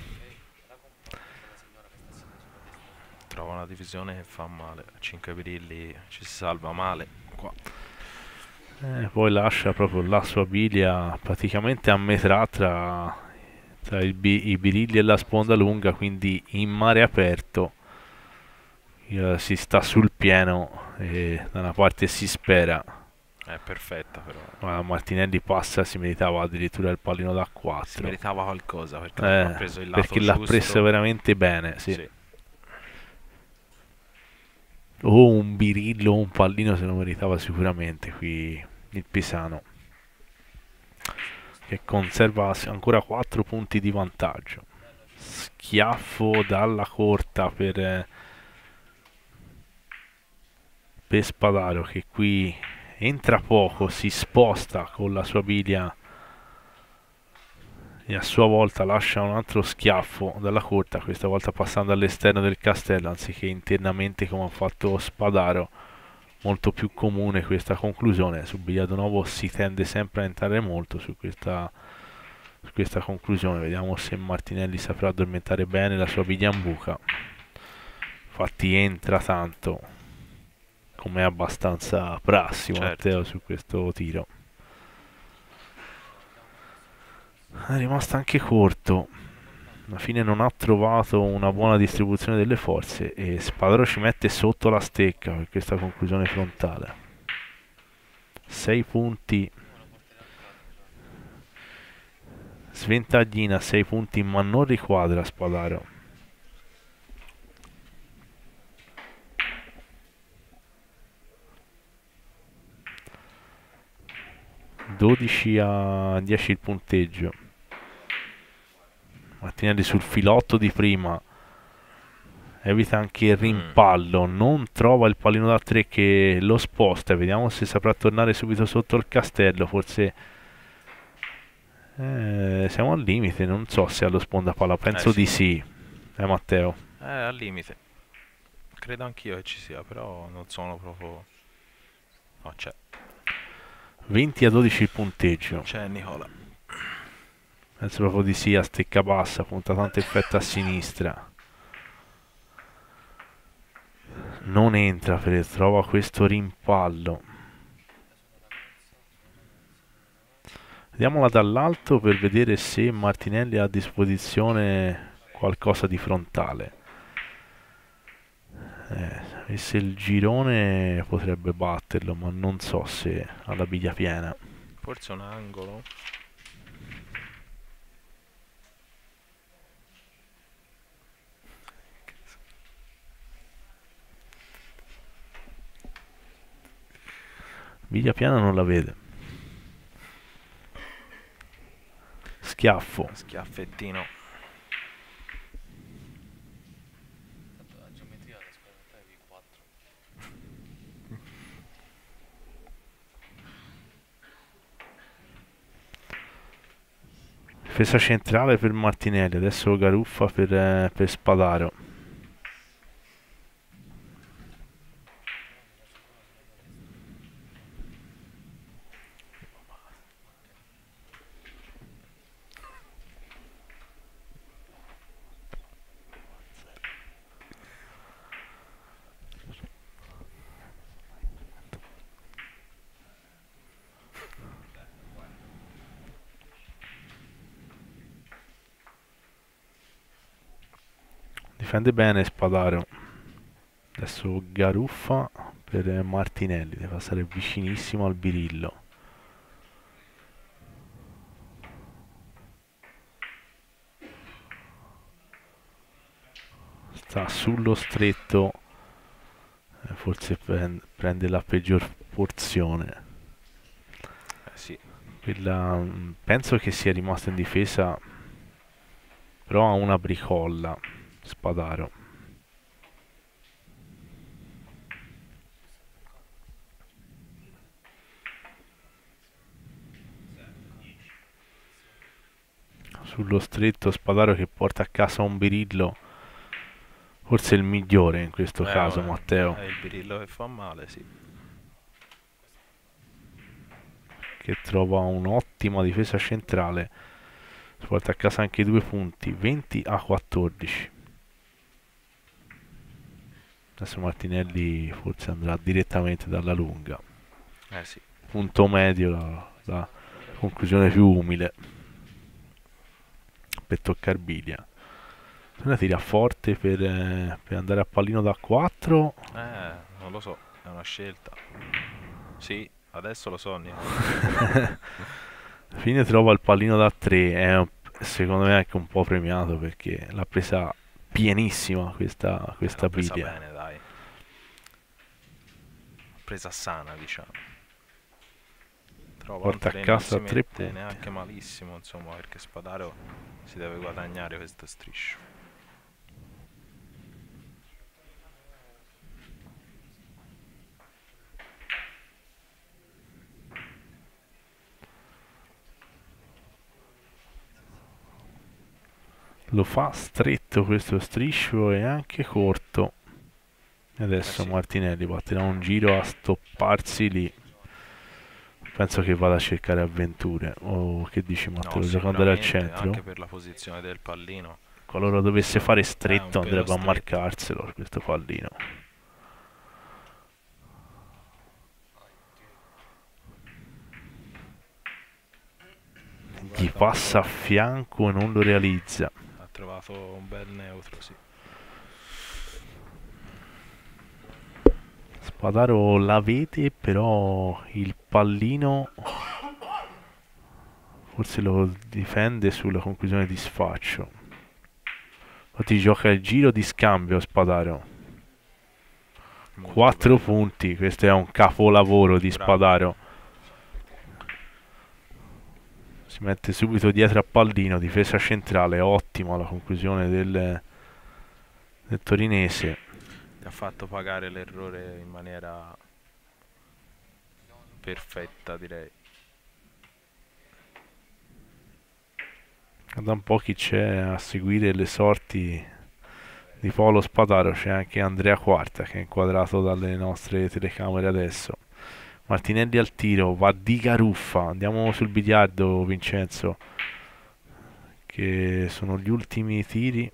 trova una divisione che fa male. A 5 birilli ci si salva male. Qua. Poi lascia proprio la sua biglia praticamente a metà tra i birilli e la sponda lunga, quindi in mare aperto. Si sta sul pieno e da una parte si spera. È perfetta però. Ma Martinelli passa, si meritava addirittura il pallino da Si 4. meritava qualcosa perché ha preso il lato Perché l'ha presa giusto. veramente bene, sì. Sì. O un birillo o un pallino se lo meritava sicuramente qui il Pisano, che conserva ancora 4 punti di vantaggio. Schiaffo dalla corta per Spadaro, che qui entra poco, si sposta con la sua biglia e a sua volta lascia un altro schiaffo dalla corta, questa volta passando all'esterno del castello anziché internamente come ha fatto Spadaro. Molto più comune questa conclusione. Su Biliardo Nuovo si tende sempre a entrare molto su questa conclusione. Vediamo se Martinelli saprà addormentare bene la sua bigliambuca. Infatti entra tanto, come è abbastanza prassi Certo. Matteo su questo tiro. È rimasto anche corto. Alla fine non ha trovato una buona distribuzione delle forze e Spadaro ci mette sotto la stecca per questa conclusione frontale. 6 punti, sventaglina 6 punti, ma non riquadra Spadaro. 12-10 il punteggio. Martinelli sul filotto di prima, evita anche il Mm. rimpallo, non trova il pallino da 3 che lo sposta. Vediamo se saprà tornare subito sotto il castello. Forse siamo al limite, non so se allo sponda palla, Eh penso sì. di sì. Matteo. Al limite. Credo anch'io che ci sia, però non sono proprio. No, c'è. 20-12 il punteggio. C'è Nicola. Penso proprio di sì, a stecca bassa, punta tanto effetto a sinistra. Non entra, trova questo rimpallo. Vediamola dall'alto per vedere se Martinelli ha a disposizione qualcosa di frontale. Se avesse il girone potrebbe batterlo, ma non so se ha la biglia piena. Forse un angolo. Biglia piena non la vede. Schiaffo. Schiaffettino. Difesa centrale per Martinelli, adesso Garuffa per Spadaro. Difende bene Spadaro. Adesso Garuffa per Martinelli, deve passare vicinissimo al birillo. Sta sullo stretto, forse prende la peggior porzione. Sì. Penso che sia rimasto in difesa, però ha una bricolla Spadaro. Sullo stretto Spadaro che porta a casa un birillo, forse il migliore in questo caso, Matteo. È il birillo che fa male, sì. Che trova un'ottima difesa centrale, si porta a casa anche 2 punti, 20-14. Adesso Martinelli forse andrà direttamente dalla lunga. Sì. Punto medio, la conclusione più umile per toccare biglia. Una tira forte per andare a pallino da 4. Non lo so, è una scelta. Sì, adesso lo so. Alla fine trova il pallino da 3. Secondo me anche un po' premiato perché l'ha presa pienissima questa L'ha presa biglia. bene, dai. Presa sana, diciamo. Trova Porta a casa 3 punti. Neanche malissimo, insomma, perché Spadaro si deve guadagnare questo striscio. Lo fa stretto questo striscio e anche corto. E adesso sì. Martinelli batterà un giro a stopparsi lì. Penso che vada a cercare avventure. O che dici Matteo? No, Gioca andare al sicuramente, centro? anche per la posizione del pallino. Qualora dovesse fare Un stretto pelo andrebbe a stretto. marcarselo questo pallino. Gli passa a fianco e non lo realizza. Ha trovato un bel neutro, sì. Spadaro la vede, però il pallino forse lo difende sulla conclusione di sfaccio. Infatti gioca il giro di scambio Spadaro. 4 punti, questo è un capolavoro di Spadaro. Si mette subito dietro a pallino, difesa centrale, ottima la conclusione del torinese. Ti ha fatto pagare l'errore in maniera perfetta, direi. Da un po' chi c'è a seguire le sorti di Paolo Spadaro, c'è anche Andrea Quarta che è inquadrato dalle nostre telecamere adesso. Martinelli al tiro, va di Garuffa, andiamo sul biliardo Vincenzo, che sono gli ultimi tiri.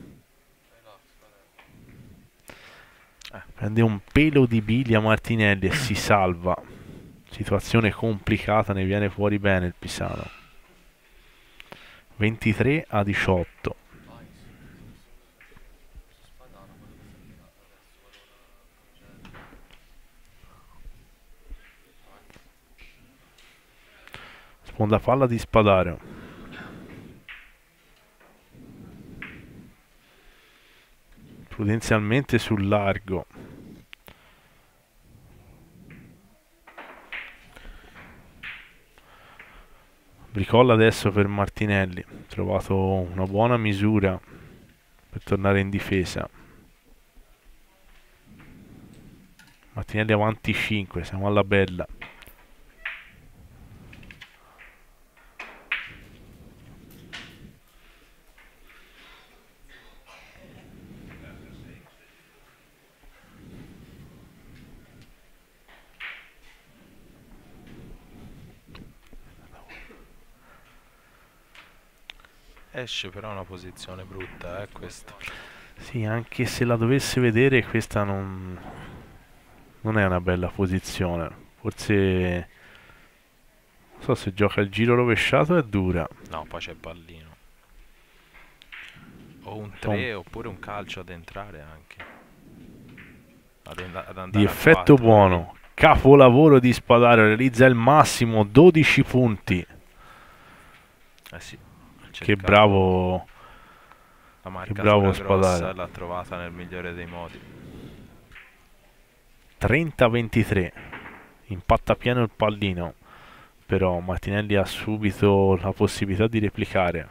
Prende un pelo di biglia Martinelli e si salva. Situazione complicata, ne viene fuori bene il Pisano. 23-18. Sponda palla di Spadaro. Prudenzialmente sul largo. Bricolla adesso per Martinelli. Trovato una buona misura per tornare in difesa. Martinelli avanti 5, siamo alla bella. Esce però una posizione brutta, questa. Sì, anche se la dovesse vedere, questa non è una bella posizione. Forse, non so se gioca il giro rovesciato è dura. No, poi c'è pallino. O un Fa un 3 oppure un calcio ad entrare anche. Ad di andare a effetto 4, vedi? buono. Capolavoro di Spadaro, realizza il massimo, 12 punti. Eh sì, ha Che cercato bravo, la che bravo marcatura grossa e Spadaro. l'ha trovata nel migliore dei modi. 30-23. Impatta pieno il pallino, però Martinelli ha subito la possibilità di replicare.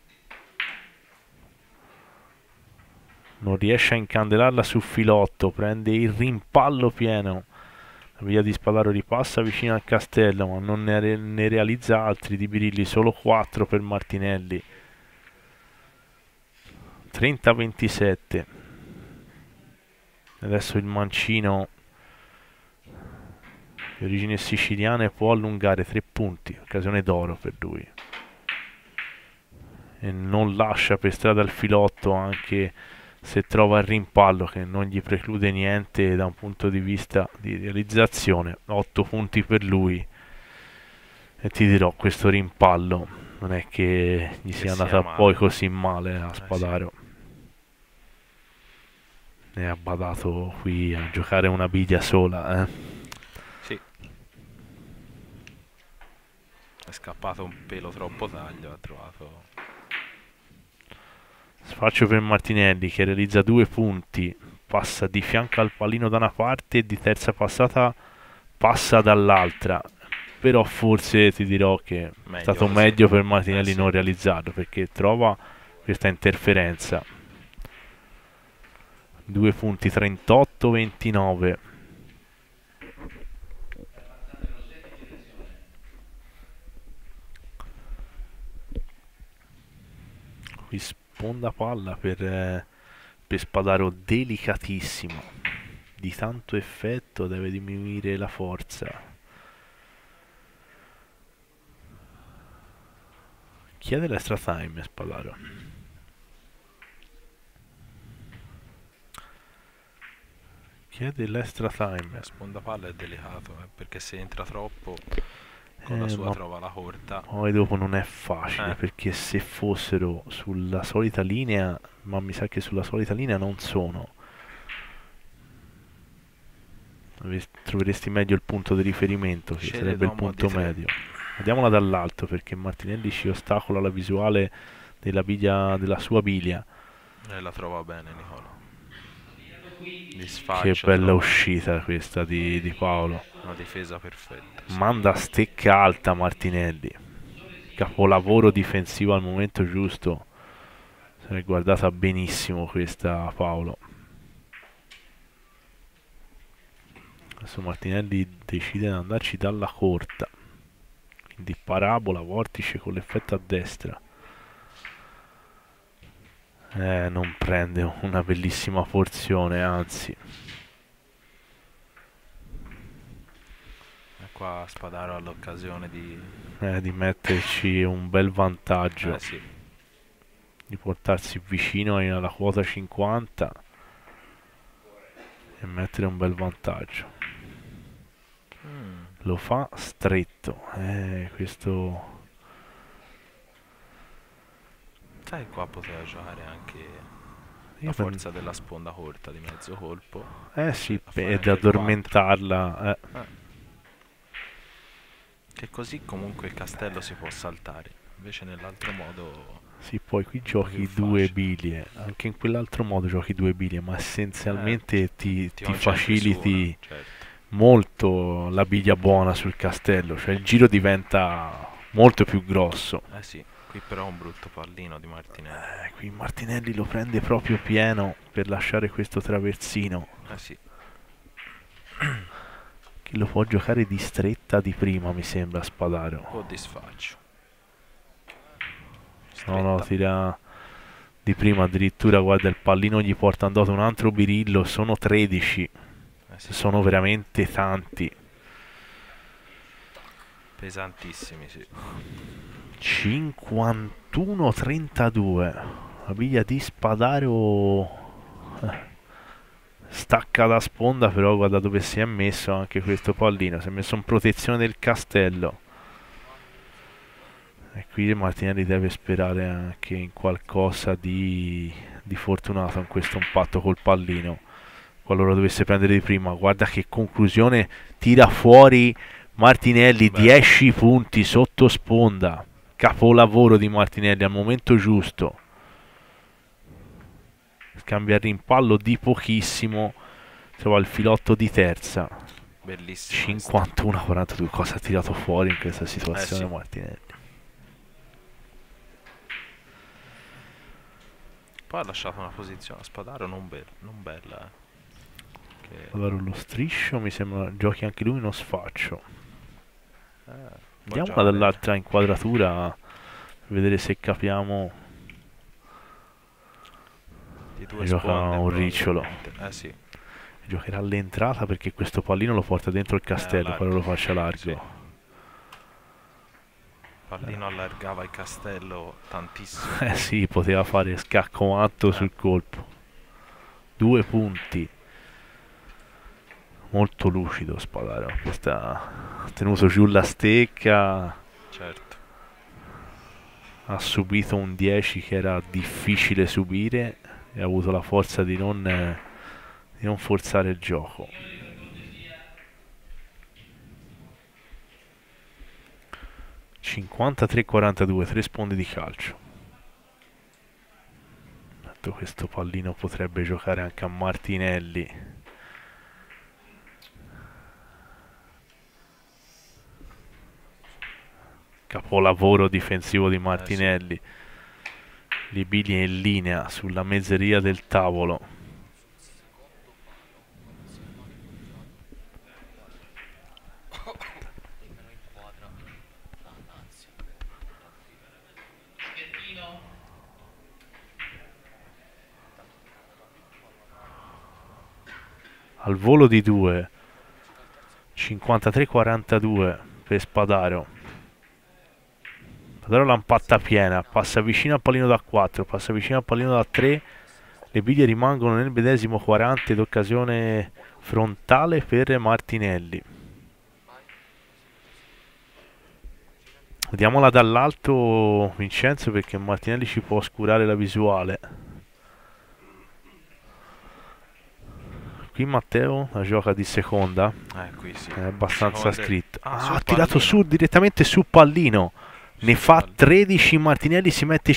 Non riesce a incandelarla su filotto, prende il rimpallo pieno. La via di Spadaro ripassa vicino al castello, ma non ne realizza altri di birilli, solo 4 per Martinelli. 30-27. Adesso il mancino di origine siciliana può allungare 3 punti, occasione d'oro per lui. E non lascia per strada il filotto anche se trova il rimpallo che non gli preclude niente da un punto di vista di realizzazione. 8 punti per lui. E ti dirò, questo rimpallo non è che gli Che sia sia andata poi male. così male a Sì. Spadaro. Ne ha badato qui a giocare una biglia sola, eh. Sì, è scappato un pelo troppo taglio, ha trovato... Sfaccio per Martinelli che realizza 2 punti, passa di fianco al pallino da una parte e di terza passata passa dall'altra. Però forse ti dirò che è Meglio stato così. meglio per Martinelli Sì. non realizzarlo perché trova questa interferenza. 2 punti 38-29. Qui sponda palla per Spadaro delicatissimo. Di tanto effetto deve diminuire la forza. Chiede l'extra time Spadaro. Chiede l'extra time. La sponda palla è delicato, perché se entra troppo con la sua Ma trova la corta. poi dopo non è facile Eh, perché se fossero sulla solita linea, ma mi sa che sulla solita linea non sono. Troveresti meglio il punto di riferimento, che scende sarebbe il d'uomo di punto 3. medio. Vediamola dall'alto perché Martinelli ci ostacola la visuale della sua biglia. E la trova bene Nicola. Di Che sfaccio bella trova uscita questa di Paolo. una difesa perfetta. Sì. Manda stecca alta Martinelli. Capolavoro difensivo al momento giusto. Se l'è guardata benissimo questa Paolo. Adesso Martinelli decide di andarci dalla corta. Quindi parabola, vortice con l'effetto a destra. Non prende una bellissima porzione, anzi. E qua Spadaro ha l'occasione Di metterci un bel vantaggio. sì. Di portarsi vicino alla quota 50 e mettere un bel vantaggio. Mm. Lo fa stretto. Questo... Sai, qua poteva giocare anche Io la forza della sponda corta di mezzo colpo. sì, A fare ed anche il 4. addormentarla. Che così comunque il castello si può saltare. Invece nell'altro modo Sì, poi qui un po' più giochi due facile. biglie. Anche in quell'altro modo giochi due biglie, ma essenzialmente Ti ti concentri su una, faciliti certo. molto la biglia buona sul castello. Cioè il giro diventa molto più grosso. Sì, qui però un brutto pallino di Martinelli. Qui Martinelli lo prende proprio pieno per lasciare questo traversino. Sì. Che lo può giocare di stretta di prima, mi sembra, Spadaro. O disfaccio. No, Stretta. tira di prima addirittura, guarda, il pallino gli porta andato un altro birillo, sono 13. Sì. Sono veramente tanti. Pesantissimi, sì. 50 21-32. La piglia di Spadaro. Stacca da sponda, però guarda dove si è messo anche questo pallino. Si è messo in protezione del castello. E qui Martinelli deve sperare anche in qualcosa di fortunato in questo impatto col pallino. Qualora dovesse prendere di prima, guarda che conclusione, tira fuori Martinelli. 10 punti sotto sponda. Capolavoro di Martinelli al momento giusto. Cambia il rimpallo di pochissimo, trova il filotto di terza. Bellissimo. 51-42. Cosa ha tirato fuori in questa situazione sì. Martinelli? Poi ha lasciato una posizione a Spadaro non bella. Allora lo striscio mi sembra giochi anche lui uno sfaccio. Andiamo dall'altra inquadratura per vedere se capiamo. Di due Gioca sponde, un ricciolo. Sì. Giocherà all'entrata perché questo pallino lo porta dentro il castello, poi lo faccia largo. Sì. Il pallino allargava il castello tantissimo. Sì, poteva fare scacco matto sul colpo. 2 punti. Molto lucido Spadaro. Ha tenuto giù la stecca. Certo. Ha subito un 10 che era difficile subire e ha avuto la forza di non forzare il gioco. (53-42), 3 sponde di calcio. Questo pallino potrebbe giocare anche a Martinelli. Capolavoro difensivo di Martinelli. Libili è in linea sulla mezzeria del tavolo. Al volo di 2. 53-42 per Spadaro. Spadaro l'impatta piena, passa vicino al pallino da 4, passa vicino al pallino da 3. Le biglie rimangono nel medesimo 40 ed occasione frontale per Martinelli. Vediamola dall'alto Vincenzo, perché Martinelli ci può oscurare la visuale. Qui Matteo la gioca di seconda. Qui sì. È abbastanza scritta. Ha pallino. tirato su direttamente su pallino. Ne fa 13 Martinelli, si mette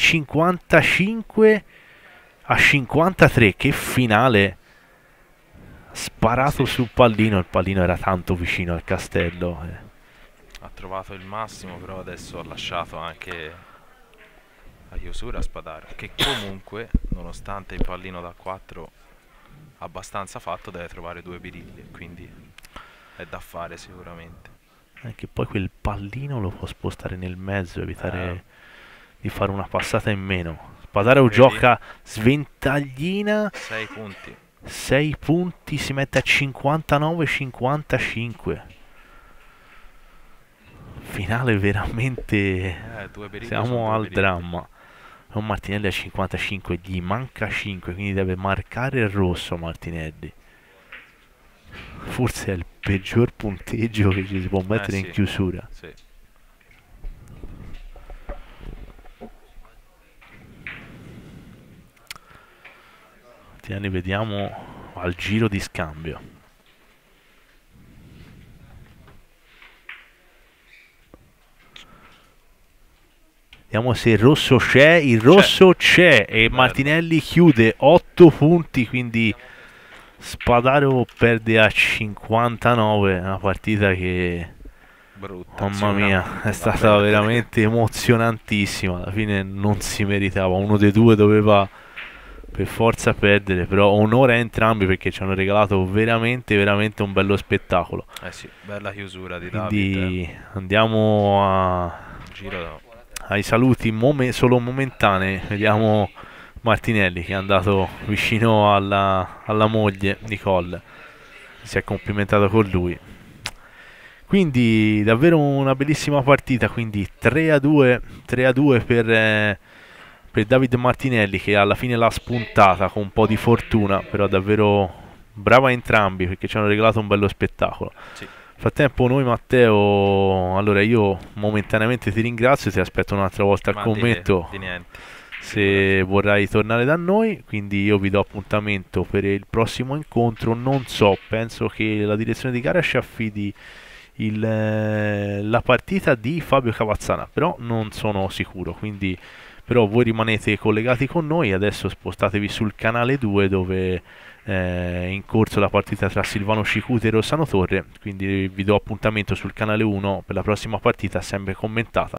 55-53. Che finale. Sparato sul pallino, il pallino era tanto vicino al castello. Ha trovato il massimo, però adesso ha lasciato anche la chiusura a Spadaro, che comunque, nonostante il pallino da 4 abbastanza fatto, deve trovare 2 birilli, quindi è da fare sicuramente. Anche poi quel pallino lo può spostare nel mezzo, evitare di fare una passata in meno. Spadaro gioca sventaglina. 6 punti. 6 punti, si mette a 59-55. Finale veramente. Siamo al dramma. Non Martinelli a 55, gli manca 5, quindi deve marcare il rosso Martinelli. Forse è il peggior punteggio che ci si può mettere in chiusura. Sì. Martinelli, vediamo al giro di scambio. Vediamo se il rosso c'è. Il rosso c'è e Martinelli chiude 8 punti, quindi Spadaro perde a 59. Una partita che, brutta, mamma mia, è stata veramente emozionantissima. Alla fine non si meritava, uno dei due doveva per forza perdere, però onore a entrambi perché ci hanno regalato veramente un bello spettacolo. Sì, bella chiusura di quindi David. Andiamo ai saluti solo momentanei. Vediamo Martinelli che è andato vicino alla moglie Nicole, si è complimentato con lui. Quindi davvero una bellissima partita, quindi 3-2, 3-2 per David Martinelli che alla fine l'ha spuntata con un po' di fortuna, però davvero brava entrambi perché ci hanno regalato un bello spettacolo. Sì. Nel frattempo noi Matteo, allora io momentaneamente ti ringrazio, ti aspetto un'altra volta al Ma commento di niente. se vorrai tornare da noi, quindi io vi do appuntamento per il prossimo incontro, non so, penso che la direzione di gara ci affidi la partita di Fabio Cavazzana, però non sono sicuro, quindi però voi rimanete collegati con noi, adesso spostatevi sul canale 2 dove è in corso la partita tra Silvano Cicuta e Rossano Torre, quindi vi do appuntamento sul canale 1 per la prossima partita sempre commentata.